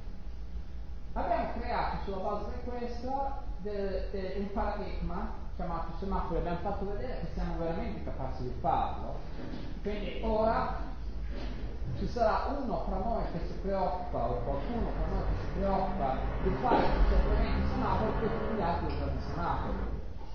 Abbiamo creato sulla base di questo un paradigma chiamato semaforo, abbiamo fatto vedere che siamo veramente capaci di farlo, quindi ora ci sarà uno fra noi che si preoccupa, o qualcuno fra noi che si preoccupa di fare semplicemente semafori e tutti gli altri usano i semafori.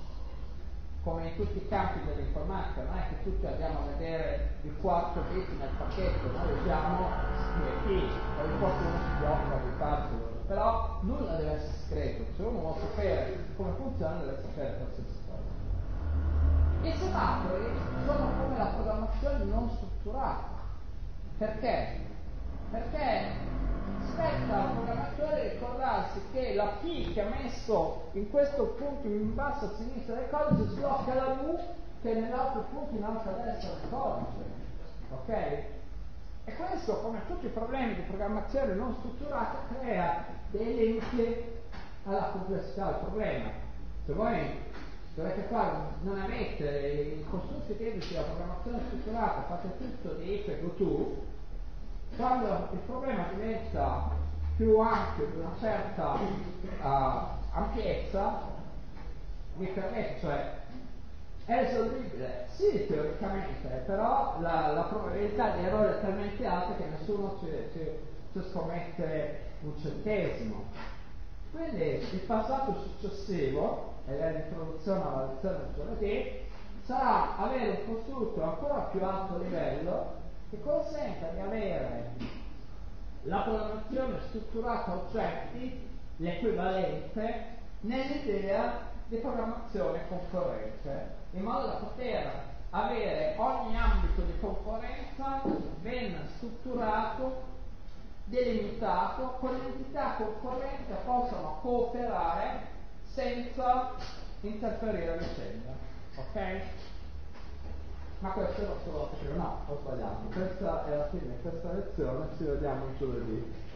Come in tutti i campi dell'informatica, non è che tutti andiamo a vedere il quarto bit nel pacchetto, noi usiamo CFP, poi qualcuno si preoccupa di farlo, però nulla deve essere segreto, se uno vuole sapere come funziona deve sapere qualsiasi cosa. I semafori sono come la programmazione non strutturata. Perché? Perché spetta al programmatore ricordarsi che la P che ha messo in questo punto in basso a sinistra del codice sblocca la V che nell'altro punto in alto a destra del codice. Ok? E questo, come tutti i problemi di programmazione non strutturata, crea dei limiti alla complessità del problema. Se voi dovete fare, non avete i costrutti tipici della programmazione strutturata, fate tutto di if e goto, quando il problema diventa più ampio di una certa ampiezza, vi permette, cioè è risolvibile, sì teoricamente, però la probabilità di errore è talmente alta che nessuno ci scommette un centesimo. Quindi il passaggio successivo, ed è l'introduzione alla lezione di sarà avere un costrutto ancora più alto livello che consenta di avere la programmazione strutturata a oggetti, l'equivalente, nell'idea di programmazione concorrente, in modo da poter avere ogni ambito di concorrenza ben strutturato, delimitato, con entità concorrenti che possano cooperare senza interferire a vicenda. Ok? Ma questo è lo solo, no, ho sbagliato. Questa è la fine di questa lezione, ci vediamo giovedì.